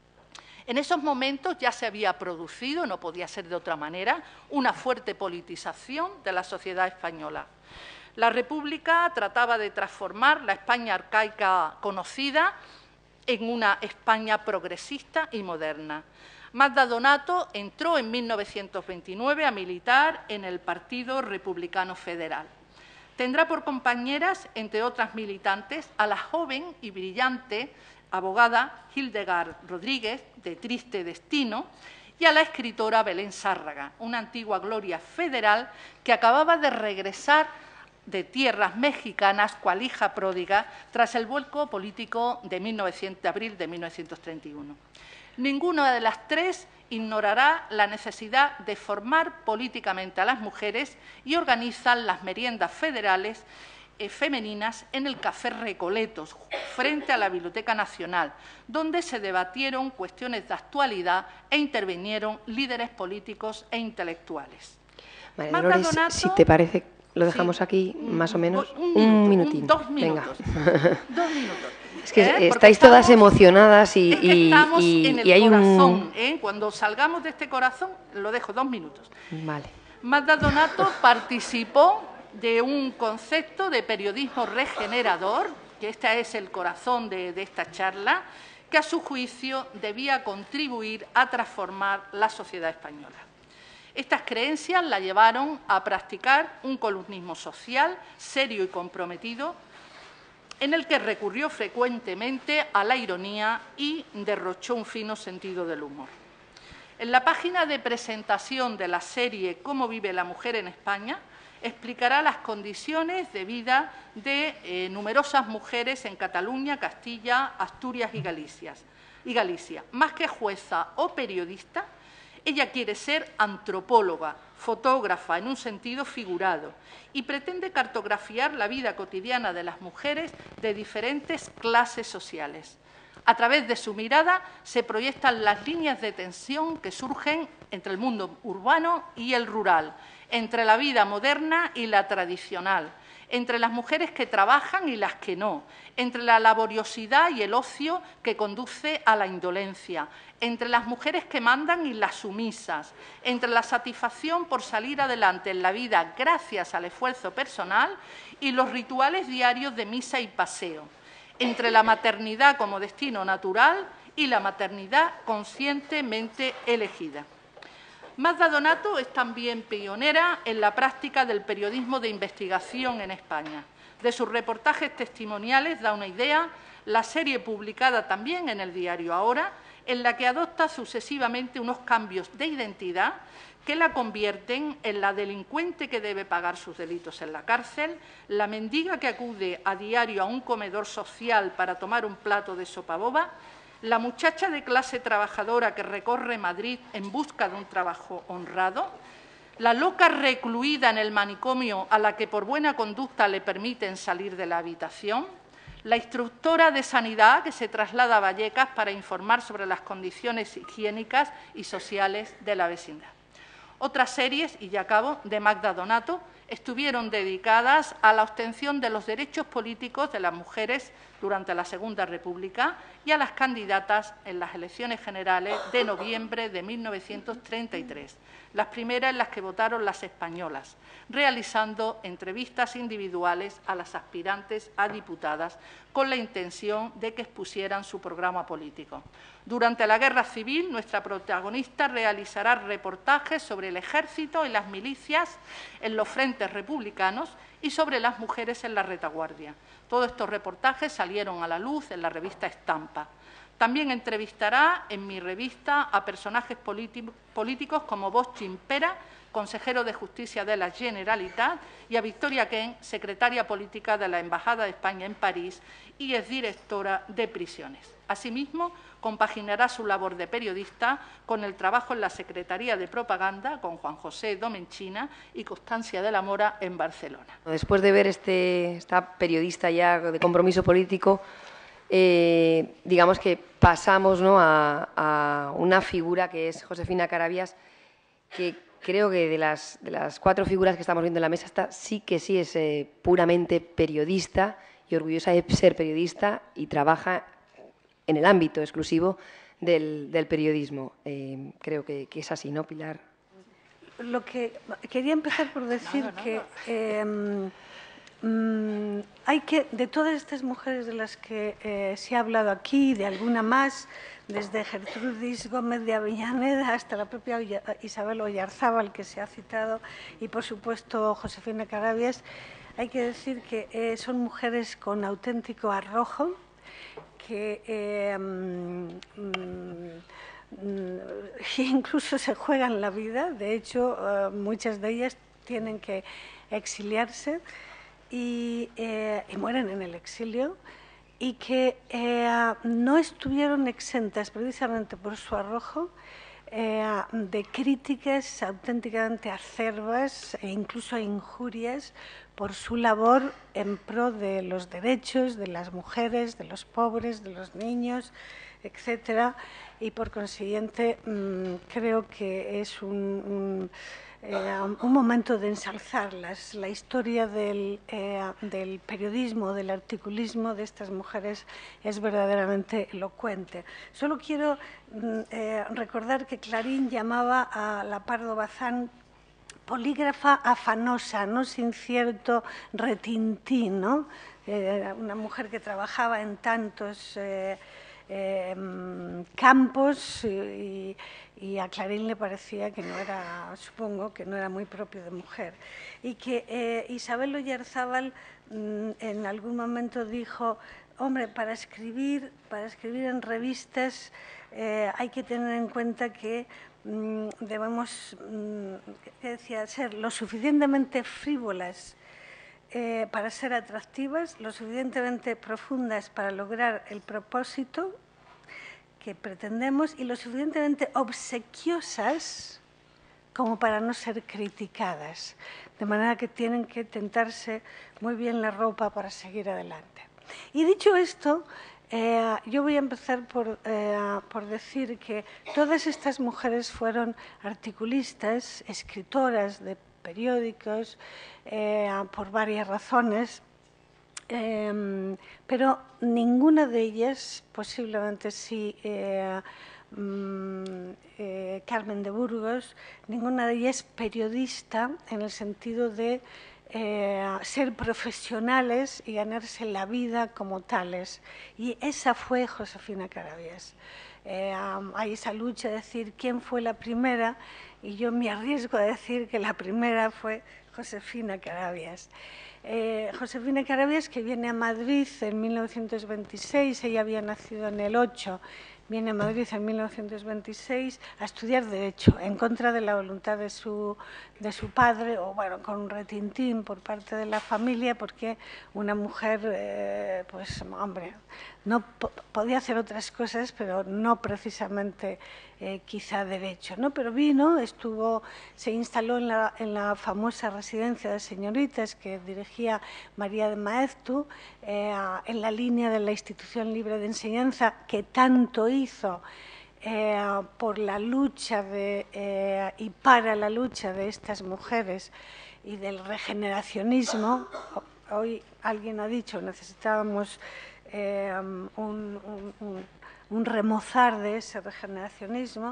En esos momentos ya se había producido, no podía ser de otra manera, una fuerte politización de la sociedad española. La República trataba de transformar la España arcaica conocida en una España progresista y moderna. Magda Donato entró en 1929 a militar en el Partido Republicano Federal. Tendrá por compañeras, entre otras militantes, a la joven y brillante abogada Hildegard Rodríguez, de Triste Destino, y a la escritora Belén Sárraga, una antigua gloria federal que acababa de regresar de tierras mexicanas cual hija pródiga tras el vuelco político de abril de 1931. Ninguna de las tres ignorará la necesidad de formar políticamente a las mujeres y organizan las meriendas federales femeninas en el Café Recoletos, frente a la Biblioteca Nacional, donde se debatieron cuestiones de actualidad e intervinieron líderes políticos e intelectuales.
María Dolores, Donato, si te parece, lo dejamos aquí más o menos un minutín.
2 minutos.
Venga.
2 minutos.
Es que estáis todas emocionadas y,
es que estamos en el
hay
corazón. Cuando salgamos de este corazón, lo dejo 2 minutos.
Vale.
Magda Donato participó de un concepto de periodismo regenerador, que este es el corazón de esta charla, que a su juicio debía contribuir a transformar la sociedad española. Estas creencias la llevaron a practicar un columnismo social serio y comprometido, en el que recurrió frecuentemente a la ironía y derrochó un fino sentido del humor. En la página de presentación de la serie Cómo vive la mujer en España, explicará las condiciones de vida de numerosas mujeres en Cataluña, Castilla, Asturias y Galicia. Más que jueza o periodista, ella quiere ser antropóloga, fotógrafa en un sentido figurado y pretende cartografiar la vida cotidiana de las mujeres de diferentes clases sociales. A través de su mirada se proyectan las líneas de tensión que surgen entre el mundo urbano y el rural, entre la vida moderna y la tradicional, entre las mujeres que trabajan y las que no, entre la laboriosidad y el ocio que conduce a la indolencia, entre las mujeres que mandan y las sumisas, entre la satisfacción por salir adelante en la vida gracias al esfuerzo personal y los rituales diarios de misa y paseo, entre la maternidad como destino natural y la maternidad conscientemente elegida. Magda Donato es también pionera en la práctica del periodismo de investigación en España. De sus reportajes testimoniales da una idea la serie publicada también en el diario Ahora, en la que adopta sucesivamente unos cambios de identidad que la convierten en la delincuente que debe pagar sus delitos en la cárcel, la mendiga que acude a diario a un comedor social para tomar un plato de sopa boba, la muchacha de clase trabajadora que recorre Madrid en busca de un trabajo honrado, la loca recluida en el manicomio a la que por buena conducta le permiten salir de la habitación, la instructora de sanidad que se traslada a Vallecas para informar sobre las condiciones higiénicas y sociales de la vecindad. Otras series, y ya acabo, de Magda Donato, estuvieron dedicadas a la obtención de los derechos políticos de las mujeres durante la Segunda República y a las candidatas en las elecciones generales de noviembre de 1933, las primeras en las que votaron las españolas, realizando entrevistas individuales a las aspirantes a diputadas con la intención de que expusieran su programa político. Durante la Guerra Civil, nuestra protagonista realizará reportajes sobre el ejército y las milicias en los frentes republicanos y sobre las mujeres en la retaguardia. Todos estos reportajes salieron a la luz en la revista Estampa. También entrevistará en mi revista a personajes políticos como Bosch Chimpera, consejero de Justicia de la Generalitat, y a Victoria Kent, secretaria política de la Embajada de España en París y exdirectora de prisiones. Asimismo, compaginará su labor de periodista con el trabajo en la Secretaría de Propaganda con Juan José Domenchina y Constancia de la Mora en Barcelona.
Después de ver esta periodista ya de compromiso político, digamos que pasamos, ¿no?, a una figura que es Josefina Carabias, que creo que de las 4 figuras que estamos viendo en la mesa, esta sí que sí es puramente periodista y orgullosa de ser periodista y trabaja en el ámbito exclusivo del periodismo. Creo que es así, ¿no, Pilar?
Lo que quería empezar por decir que hay que, de todas estas mujeres de las que se ha hablado aquí, de alguna más, desde Gertrudis Gómez de Avellaneda hasta la propia Isabel Oyarzábal, que se ha citado, y por supuesto Josefina Carabias, hay que decir que son mujeres con auténtico arrojo, que incluso se juegan la vida. De hecho, muchas de ellas tienen que exiliarse y mueren en el exilio, y que no estuvieron exentas, precisamente por su arrojo, de críticas auténticamente acerbas e incluso injurias por su labor en pro de los derechos de las mujeres, de los pobres, de los niños, etcétera. Y por consiguiente creo que es un momento de ensalzarlas. La historia del periodismo, del articulismo de estas mujeres es verdaderamente elocuente. Solo quiero recordar que Clarín llamaba a la Pardo Bazán polígrafa afanosa, no sin cierto retintín, ¿no? Una mujer que trabajaba en tantos campos y a Clarín le parecía que no era, supongo, que no era muy propio de mujer. Y que Isabel Oyarzábal en algún momento dijo: hombre, para escribir en revistas hay que tener en cuenta que debemos, ¿qué decía?, ser lo suficientemente frívolas para ser atractivas, lo suficientemente profundas para lograr el propósito que pretendemos y lo suficientemente obsequiosas como para no ser criticadas. De manera que tienen que tentarse muy bien la ropa para seguir adelante. Y dicho esto, yo voy a empezar por decir que todas estas mujeres fueron articulistas, escritoras de periódicos, por varias razones, pero ninguna de ellas, posiblemente sí Carmen de Burgos, ninguna de ellas periodista en el sentido de ser profesionales y ganarse la vida como tales. Y esa fue Josefina Carabias. Hay esa lucha de decir quién fue la primera, y yo me arriesgo a decir que la primera fue Josefina Carabias. Josefina Carabias, que viene a Madrid en 1926, ella había nacido en el 8 viene a Madrid en 1926 a estudiar Derecho, en contra de la voluntad de su padre, o bueno, con un retintín por parte de la familia, porque una mujer, pues hombre, no podía hacer otras cosas, pero no precisamente quizá Derecho, ¿no? Pero vino, se instaló en la famosa residencia de señoritas que dirigía María de Maeztu, en la línea de la Institución Libre de Enseñanza, que tanto hizo por la lucha y para la lucha de estas mujeres y del regeneracionismo. Hoy alguien ha dicho, necesitábamos un remozar de ese regeneracionismo.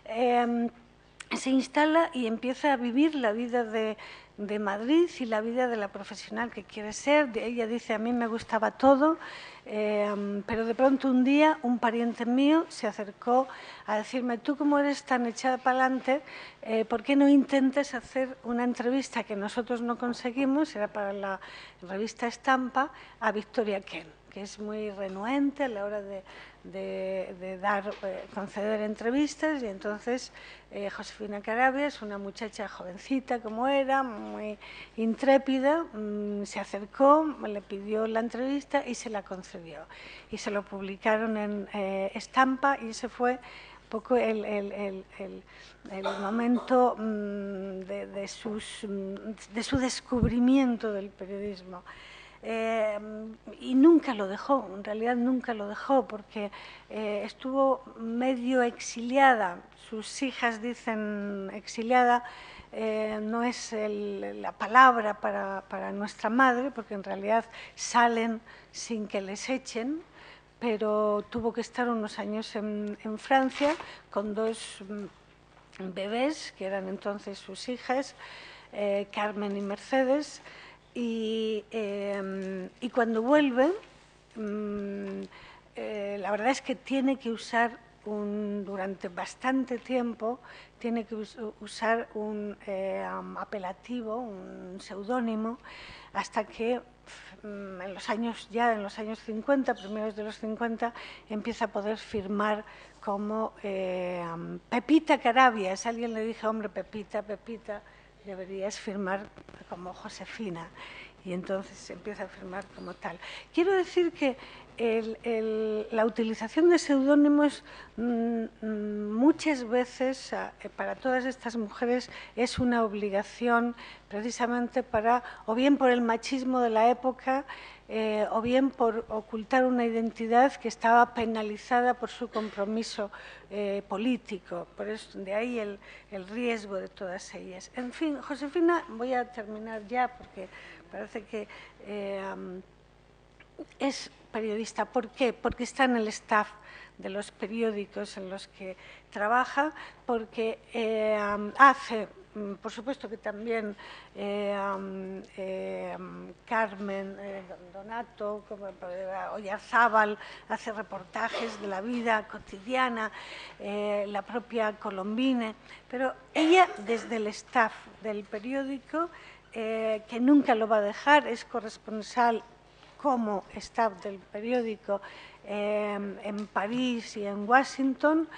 Se instala y empieza a vivir la vida de Madrid y la vida de la profesional que quiere ser. Ella dice, a mí me gustaba todo, pero de pronto un día un pariente mío se acercó a decirme, tú como eres tan echada para adelante, ¿por qué no intentas hacer una entrevista que nosotros no conseguimos, era para la revista Estampa, a Victoria Kent, que es muy renuente a la hora de conceder entrevistas? Y entonces Josefina Carabias, una muchacha jovencita como era, muy intrépida, se acercó, le pidió la entrevista y se la concedió. Y se lo publicaron en Estampa, y ese fue un poco el momento de su descubrimiento del periodismo. Y nunca lo dejó, en realidad nunca lo dejó, porque estuvo medio exiliada. Sus hijas dicen exiliada, no es la palabra para nuestra madre, porque en realidad salen sin que les echen, pero tuvo que estar unos años en Francia con dos bebés, que eran entonces sus hijas, Carmen y Mercedes. Y cuando vuelve, la verdad es que tiene que usar durante bastante tiempo, tiene que usar un apelativo, un seudónimo, hasta que en los años 50, primeros de los 50, empieza a poder firmar como Pepita Carabias. Alguien le dijo, hombre, Pepita, deberías firmar como Josefina. Y entonces empieza a firmar como tal. Quiero decir que la utilización de seudónimos muchas veces para todas estas mujeres es una obligación, precisamente o bien por el machismo de la época, o bien por ocultar una identidad que estaba penalizada por su compromiso político. Por eso, de ahí el riesgo de todas ellas. En fin, Josefina, voy a terminar ya porque parece que es periodista. ¿Por qué? Porque está en el staff de los periódicos en los que trabaja, porque hace, por supuesto que también Carmen Donato, Oyarzábal, hace reportajes de la vida cotidiana, la propia Colombine, pero ella desde el staff del periódico, que nunca lo va a dejar, es corresponsal como staff del periódico en París y en Washington.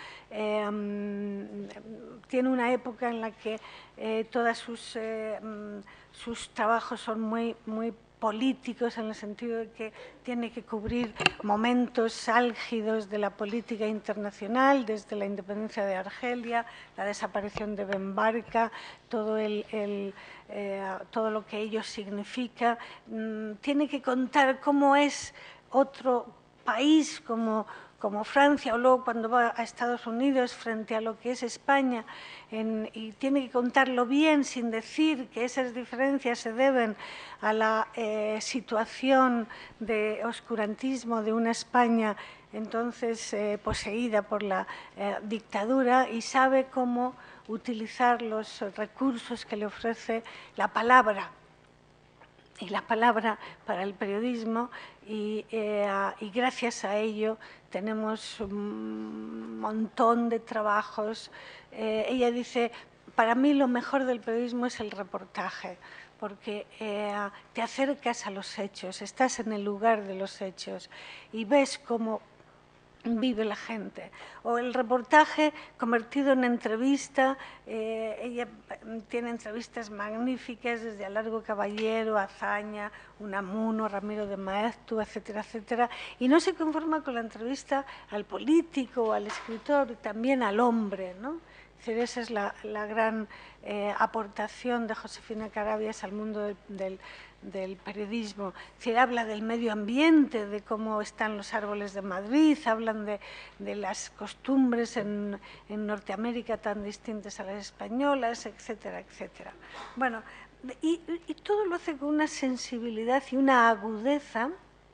Tiene una época en la que todos sus trabajos son muy políticos, en el sentido de que tiene que cubrir momentos álgidos de la política internacional, desde la independencia de Argelia, la desaparición de Ben Barka, todo lo que ello significa. Tiene que contar cómo es otro país como Francia, o luego cuando va a Estados Unidos frente a lo que es España, y tiene que contarlo bien, sin decir que esas diferencias se deben a la situación de oscurantismo de una España entonces poseída por la dictadura, y sabe cómo utilizar los recursos que le ofrece la palabra. Y la palabra para el periodismo, y gracias a ello tenemos un montón de trabajos. Ella dice, para mí lo mejor del periodismo es el reportaje, porque te acercas a los hechos, estás en el lugar de los hechos y ves cómo vive la gente. O el reportaje convertido en entrevista, ella tiene entrevistas magníficas desde a Largo Caballero, Azaña, Unamuno, Ramiro de Maeztu, etcétera, etcétera, y no se conforma con la entrevista al político, al escritor, también al hombre, ¿no? Es decir, esa es la gran aportación de Josefina Carabias al mundo del periodismo. Se habla del medio ambiente, de cómo están los árboles de Madrid, hablan de las costumbres en Norteamérica tan distintas a las españolas, etcétera, etcétera. Bueno, y todo lo hace con una sensibilidad y una agudeza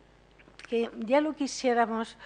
que ya lo quisiéramos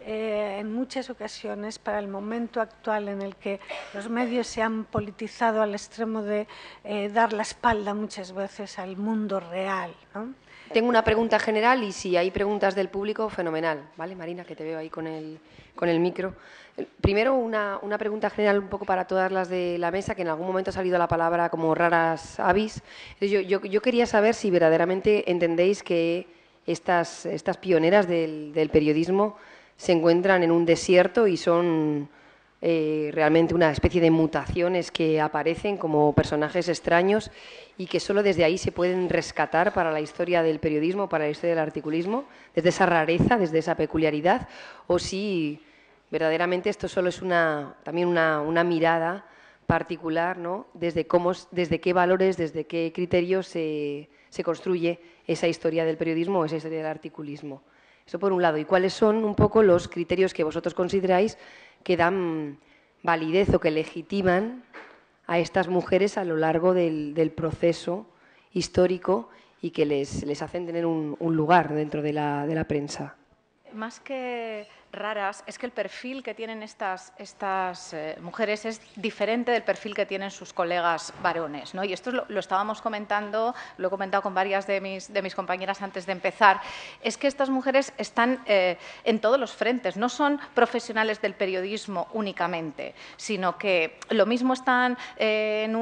en muchas ocasiones para el momento actual en el que los medios se han politizado al extremo de dar la espalda muchas veces al mundo real, ¿no?
Tengo una pregunta general y si hay preguntas del público, fenomenal, ¿vale? Marina, que te veo ahí con el micro. Primero, una pregunta general un poco para todas las de la mesa, que en algún momento ha salido la palabra como raras avis. Yo quería saber si verdaderamente entendéis que estas pioneras del periodismo se encuentran en un desierto y son realmente una especie de mutaciones que aparecen como personajes extraños y que solo desde ahí se pueden rescatar para la historia del periodismo, para la historia del articulismo, desde esa rareza, desde esa peculiaridad, o si verdaderamente esto solo es también una mirada particular, ¿no? Desde qué valores, desde qué criterios se construye esa historia del periodismo o esa historia del articulismo. Eso por un lado. ¿Y cuáles son un poco los criterios que vosotros consideráis que dan validez o que legitiman a estas mujeres a lo largo del proceso histórico y que les hacen tener un lugar dentro de la prensa?
Más que raras, es que el perfil que tienen estas mujeres es diferente del perfil que tienen sus colegas varones, ¿no? Y esto lo estábamos comentando, lo he comentado con varias de mis compañeras antes de empezar, es que estas mujeres están en todos los frentes, no son profesionales del periodismo únicamente, sino que lo mismo están en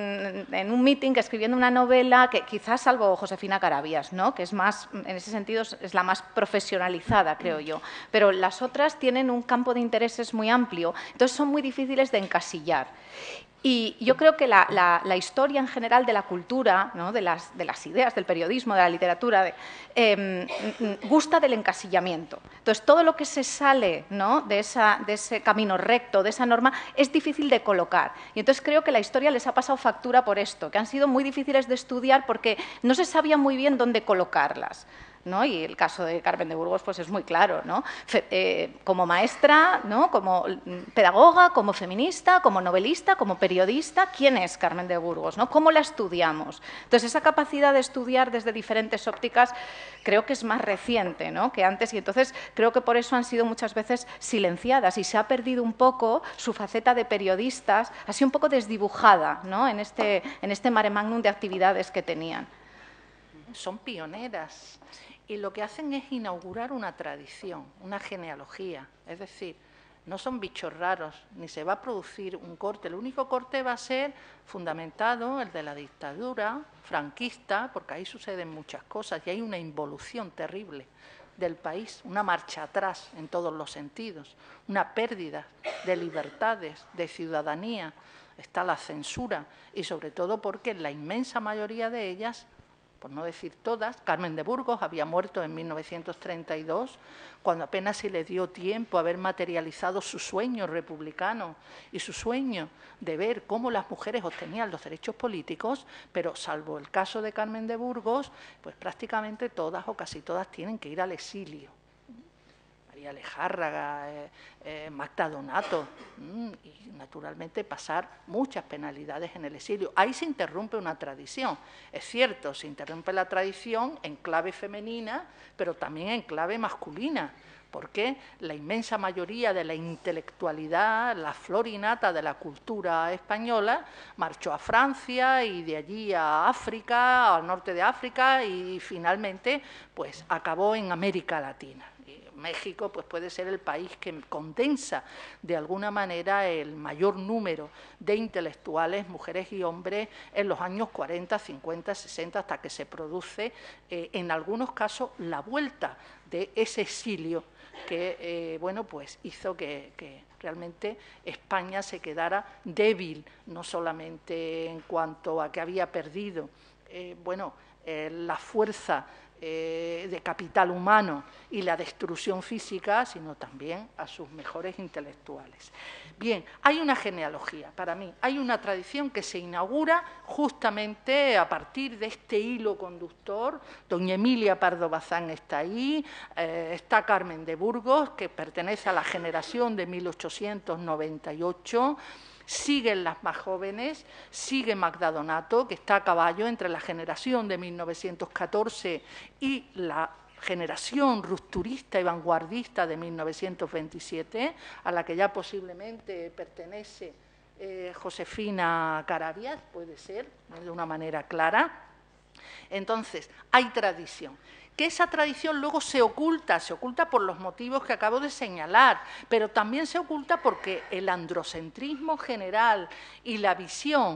un meeting escribiendo una novela, que quizás salvo Josefina Carabias, ¿no? Que es más, en ese sentido, es la más profesionalizada, creo yo, pero las otras tienen un campo de intereses muy amplio, entonces son muy difíciles de encasillar. Y yo creo que la historia en general de la cultura, ¿no? de las ideas, del periodismo, de la literatura, gusta del encasillamiento. Entonces, todo lo que se sale, ¿no? de ese camino recto, de esa norma, es difícil de colocar. Y entonces creo que la historia les ha pasado factura por esto, que han sido muy difíciles de estudiar porque no se sabía muy bien dónde colocarlas, ¿no? Y el caso de Carmen de Burgos pues es muy claro, ¿no? Como maestra, ¿no? Como pedagoga, como feminista, como novelista, como periodista, ¿quién es Carmen de Burgos, ¿no? ¿Cómo la estudiamos? Entonces, esa capacidad de estudiar desde diferentes ópticas creo que es más reciente, ¿no? que antes, y entonces creo que por eso han sido muchas veces silenciadas y se ha perdido un poco su faceta de periodistas, ha sido un poco desdibujada, ¿no? en este mare magnum de actividades que tenían.
Son pioneras. Y lo que hacen es inaugurar una tradición, una genealogía. Es decir, no son bichos raros, ni se va a producir un corte. El único corte va a ser fundamentado, el de la dictadura franquista, porque ahí suceden muchas cosas y hay una involución terrible del país, una marcha atrás en todos los sentidos, una pérdida de libertades, de ciudadanía. Está la censura y sobre todo porque la inmensa mayoría de ellas, por no decir todas, Carmen de Burgos había muerto en 1932, cuando apenas se le dio tiempo a haber materializado su sueño republicano y su sueño de ver cómo las mujeres obtenían los derechos políticos, pero salvo el caso de Carmen de Burgos, pues prácticamente todas o casi todas tienen que ir al exilio. María Lejárraga, Magda Donato, y naturalmente pasar muchas penalidades en el exilio. Ahí se interrumpe una tradición. Es cierto, se interrumpe la tradición en clave femenina, pero también en clave masculina, porque la inmensa mayoría de la intelectualidad, la flor y nata de la cultura española, marchó a Francia y de allí a África, al norte de África, y finalmente pues acabó en América Latina. México pues puede ser el país que condensa de alguna manera el mayor número de intelectuales, mujeres y hombres, en los años 40, 50, 60, hasta que se produce, en algunos casos, la vuelta de ese exilio que bueno, pues hizo que realmente España se quedara débil, no solamente en cuanto a que había perdido la fuerza de capital humano y la destrucción física, sino también a sus mejores intelectuales. Bien, hay una genealogía, para mí, hay una tradición que se inaugura justamente a partir de este hilo conductor. Doña Emilia Pardo Bazán está ahí, está Carmen de Burgos, que pertenece a la generación de 1898, siguen las más jóvenes, sigue Magda Donato, que está a caballo entre la generación de 1914 y la generación rupturista y vanguardista de 1927, a la que ya posiblemente pertenece Josefina Carabias, puede ser, de una manera clara. Entonces, hay tradición. Que esa tradición luego se oculta por los motivos que acabo de señalar, pero también se oculta porque el androcentrismo general y la visión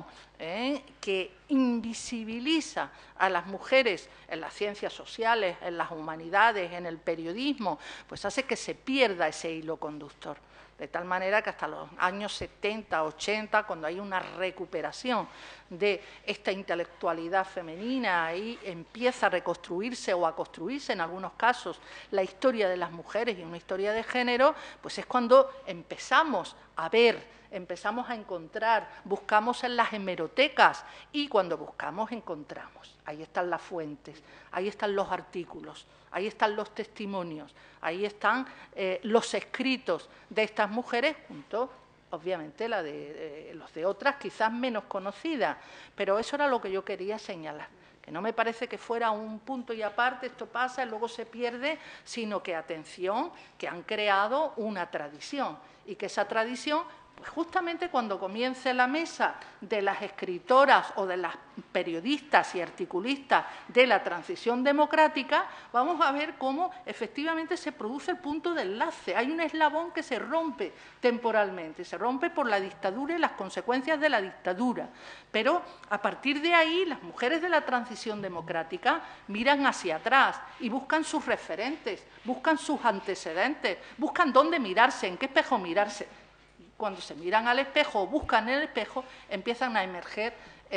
que invisibiliza a las mujeres en las ciencias sociales, en las humanidades, en el periodismo, pues hace que se pierda ese hilo conductor. De tal manera que hasta los años 70, 80, cuando hay una recuperación de esta intelectualidad femenina, ahí empieza a reconstruirse o a construirse en algunos casos la historia de las mujeres y una historia de género, pues es cuando empezamos a ver, empezamos a encontrar, buscamos en las hemerotecas y cuando buscamos encontramos. Ahí están las fuentes, ahí están los artículos, ahí están los testimonios, ahí están los escritos de estas mujeres, junto, obviamente, los de otras quizás menos conocidas. Pero eso era lo que yo quería señalar, que no me parece que fuera un punto y aparte, esto pasa y luego se pierde, sino que, atención, que han creado una tradición y que esa tradición, pues justamente cuando comience la mesa de las escritoras o de las periodistas y articulistas de la transición democrática, vamos a ver cómo efectivamente se produce el punto de enlace. Hay un eslabón que se rompe temporalmente, se rompe por la dictadura y las consecuencias de la dictadura. Pero a partir de ahí, las mujeres de la transición democrática miran hacia atrás y buscan sus referentes, buscan sus antecedentes, buscan dónde mirarse, en qué espejo mirarse. Cuando se miran al espejo o buscan en el espejo, empiezan a emerger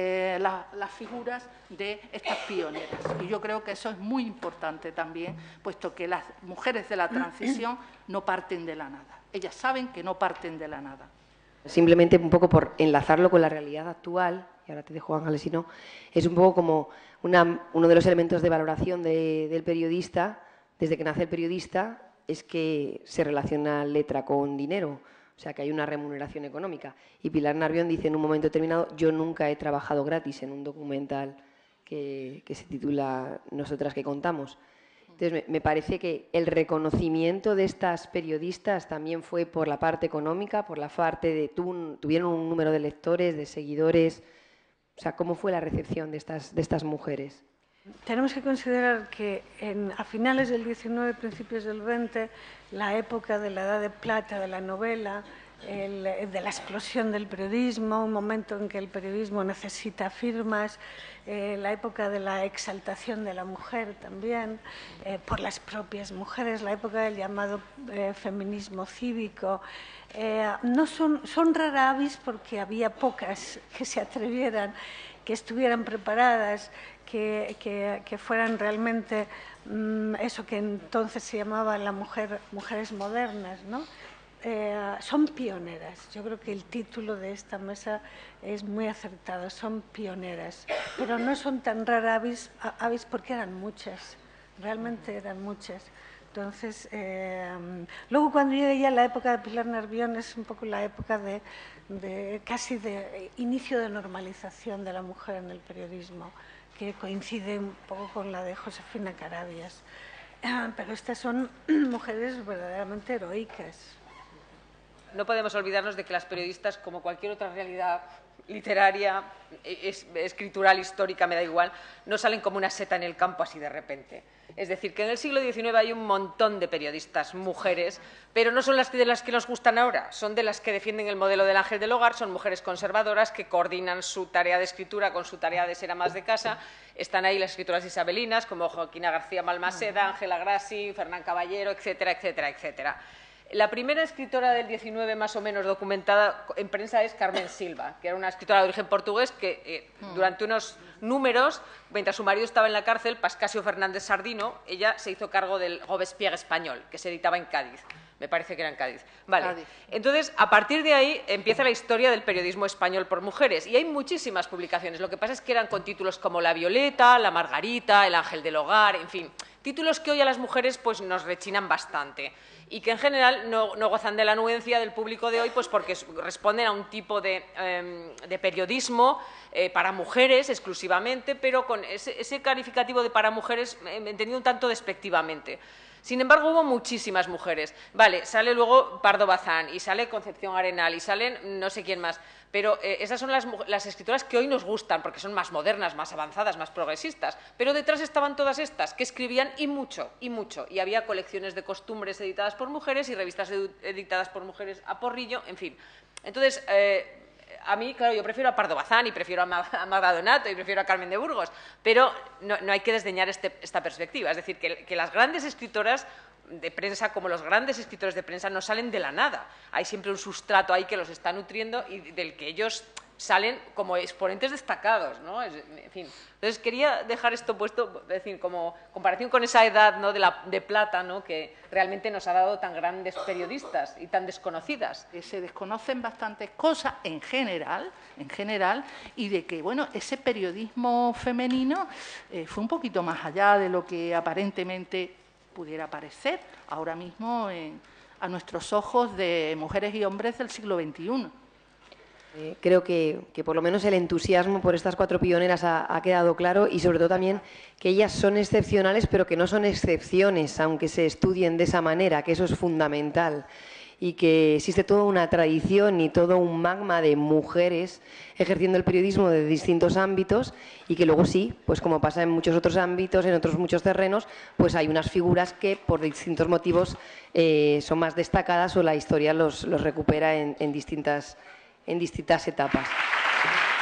las figuras de estas pioneras. Y yo creo que eso es muy importante también, puesto que las mujeres de la transición no parten de la nada. Ellas saben que no parten de la nada.
Simplemente un poco por enlazarlo con la realidad actual, y ahora te dejo, Ángeles, si no, es un poco como uno de los elementos de valoración del periodista, desde que nace el periodista, es que se relaciona letra con dinero. O sea, que hay una remuneración económica. Y Pilar Narvión dice en un momento determinado: yo nunca he trabajado gratis, en un documental que se titula Nosotras que contamos. Entonces, me parece que el reconocimiento de estas periodistas también fue por la parte económica, por la parte de tuvieron un número de lectores, de seguidores. O sea, ¿cómo fue la recepción de estas mujeres?
Tenemos que considerar que a finales del XIX, principios del XX, la época de la edad de plata de la novela, de la explosión del periodismo, un momento en que el periodismo necesita firmas, la época de la exaltación de la mujer también, por las propias mujeres, la época del llamado feminismo cívico. No son rara avis porque había pocas que se atrevieran, que estuvieran preparadas, que fueran realmente eso que entonces se llamaba mujeres modernas, ¿no? Son pioneras. Yo creo que el título de esta mesa es muy acertado, son pioneras, pero no son tan rara avis porque eran muchas, realmente eran muchas. Entonces, luego cuando llega ya la época de Pilar Narvión es un poco la época casi de inicio de normalización de la mujer en el periodismo, que coincide un poco con la de Josefina Carabias. Pero estas son mujeres verdaderamente heroicas.
no podemos olvidarnos de que las periodistas, como cualquier otra realidad literaria, escritural, histórica, me da igual, no salen como una seta en el campo así de repente. Es decir, que en el siglo XIX hay un montón de periodistas mujeres, pero no son de las que nos gustan ahora, son de las que defienden el modelo del ángel del hogar, son mujeres conservadoras que coordinan su tarea de escritura con su tarea de ser amas de casa. Están ahí las escritoras isabelinas como Joaquina García Balmaseda, Ángela Grassi, Fernán Caballero, etcétera, etcétera, etcétera. La primera escritora del XIX más o menos documentada en prensa es Carmen Silva, que era una escritora de origen portugués que durante unos números, mientras su marido estaba en la cárcel, Pascasio Fernández Sardino, ella se hizo cargo del Robespierre español, que se editaba en Cádiz. Me parece que era en Cádiz. Vale. Cádiz. Entonces, a partir de ahí empieza la historia del periodismo español por mujeres. Y hay muchísimas publicaciones. Lo que pasa es que eran con títulos como La Violeta, La Margarita, El Ángel del Hogar, en fin. Títulos que hoy a las mujeres pues, nos rechinan bastante y que en general no gozan de la anuencia del público de hoy pues porque responden a un tipo de periodismo para mujeres exclusivamente, pero con ese calificativo de para mujeres entendido un tanto despectivamente. Sin embargo, hubo muchísimas mujeres. Vale, sale luego Pardo Bazán y sale Concepción Arenal y salen no sé quién más, pero esas son las escritoras que hoy nos gustan porque son más modernas, más avanzadas, más progresistas. Pero detrás estaban todas estas que escribían y mucho, y había colecciones de costumbres editadas por mujeres y revistas editadas por mujeres a porrillo, en fin. Entonces, a mí, claro, yo prefiero a Pardo Bazán y prefiero a Magda Donato y prefiero a Carmen de Burgos, pero no hay que desdeñar esta perspectiva. Es decir, que las grandes escritoras de prensa, como los grandes escritores de prensa, no salen de la nada. Hay siempre un sustrato ahí que los está nutriendo y del que ellos salen como exponentes destacados, ¿no? En fin. Entonces, quería dejar esto puesto, es decir, como comparación con esa edad, ¿no?, de plata, ¿no?, que realmente nos ha dado tan grandes periodistas y tan desconocidas.
Se desconocen bastantes cosas en general, y de que, bueno, ese periodismo femenino fue un poquito más allá de lo que aparentemente pudiera parecer ahora mismo a nuestros ojos de mujeres y hombres del siglo XXI.
Creo que por lo menos el entusiasmo por estas cuatro pioneras ha quedado claro y sobre todo también que ellas son excepcionales, pero que no son excepciones, aunque se estudien de esa manera, que eso es fundamental, y que existe toda una tradición y todo un magma de mujeres ejerciendo el periodismo de distintos ámbitos y que luego sí, pues como pasa en muchos otros ámbitos, en otros muchos terrenos, pues hay unas figuras que por distintos motivos son más destacadas o la historia los recupera en distintas etapas.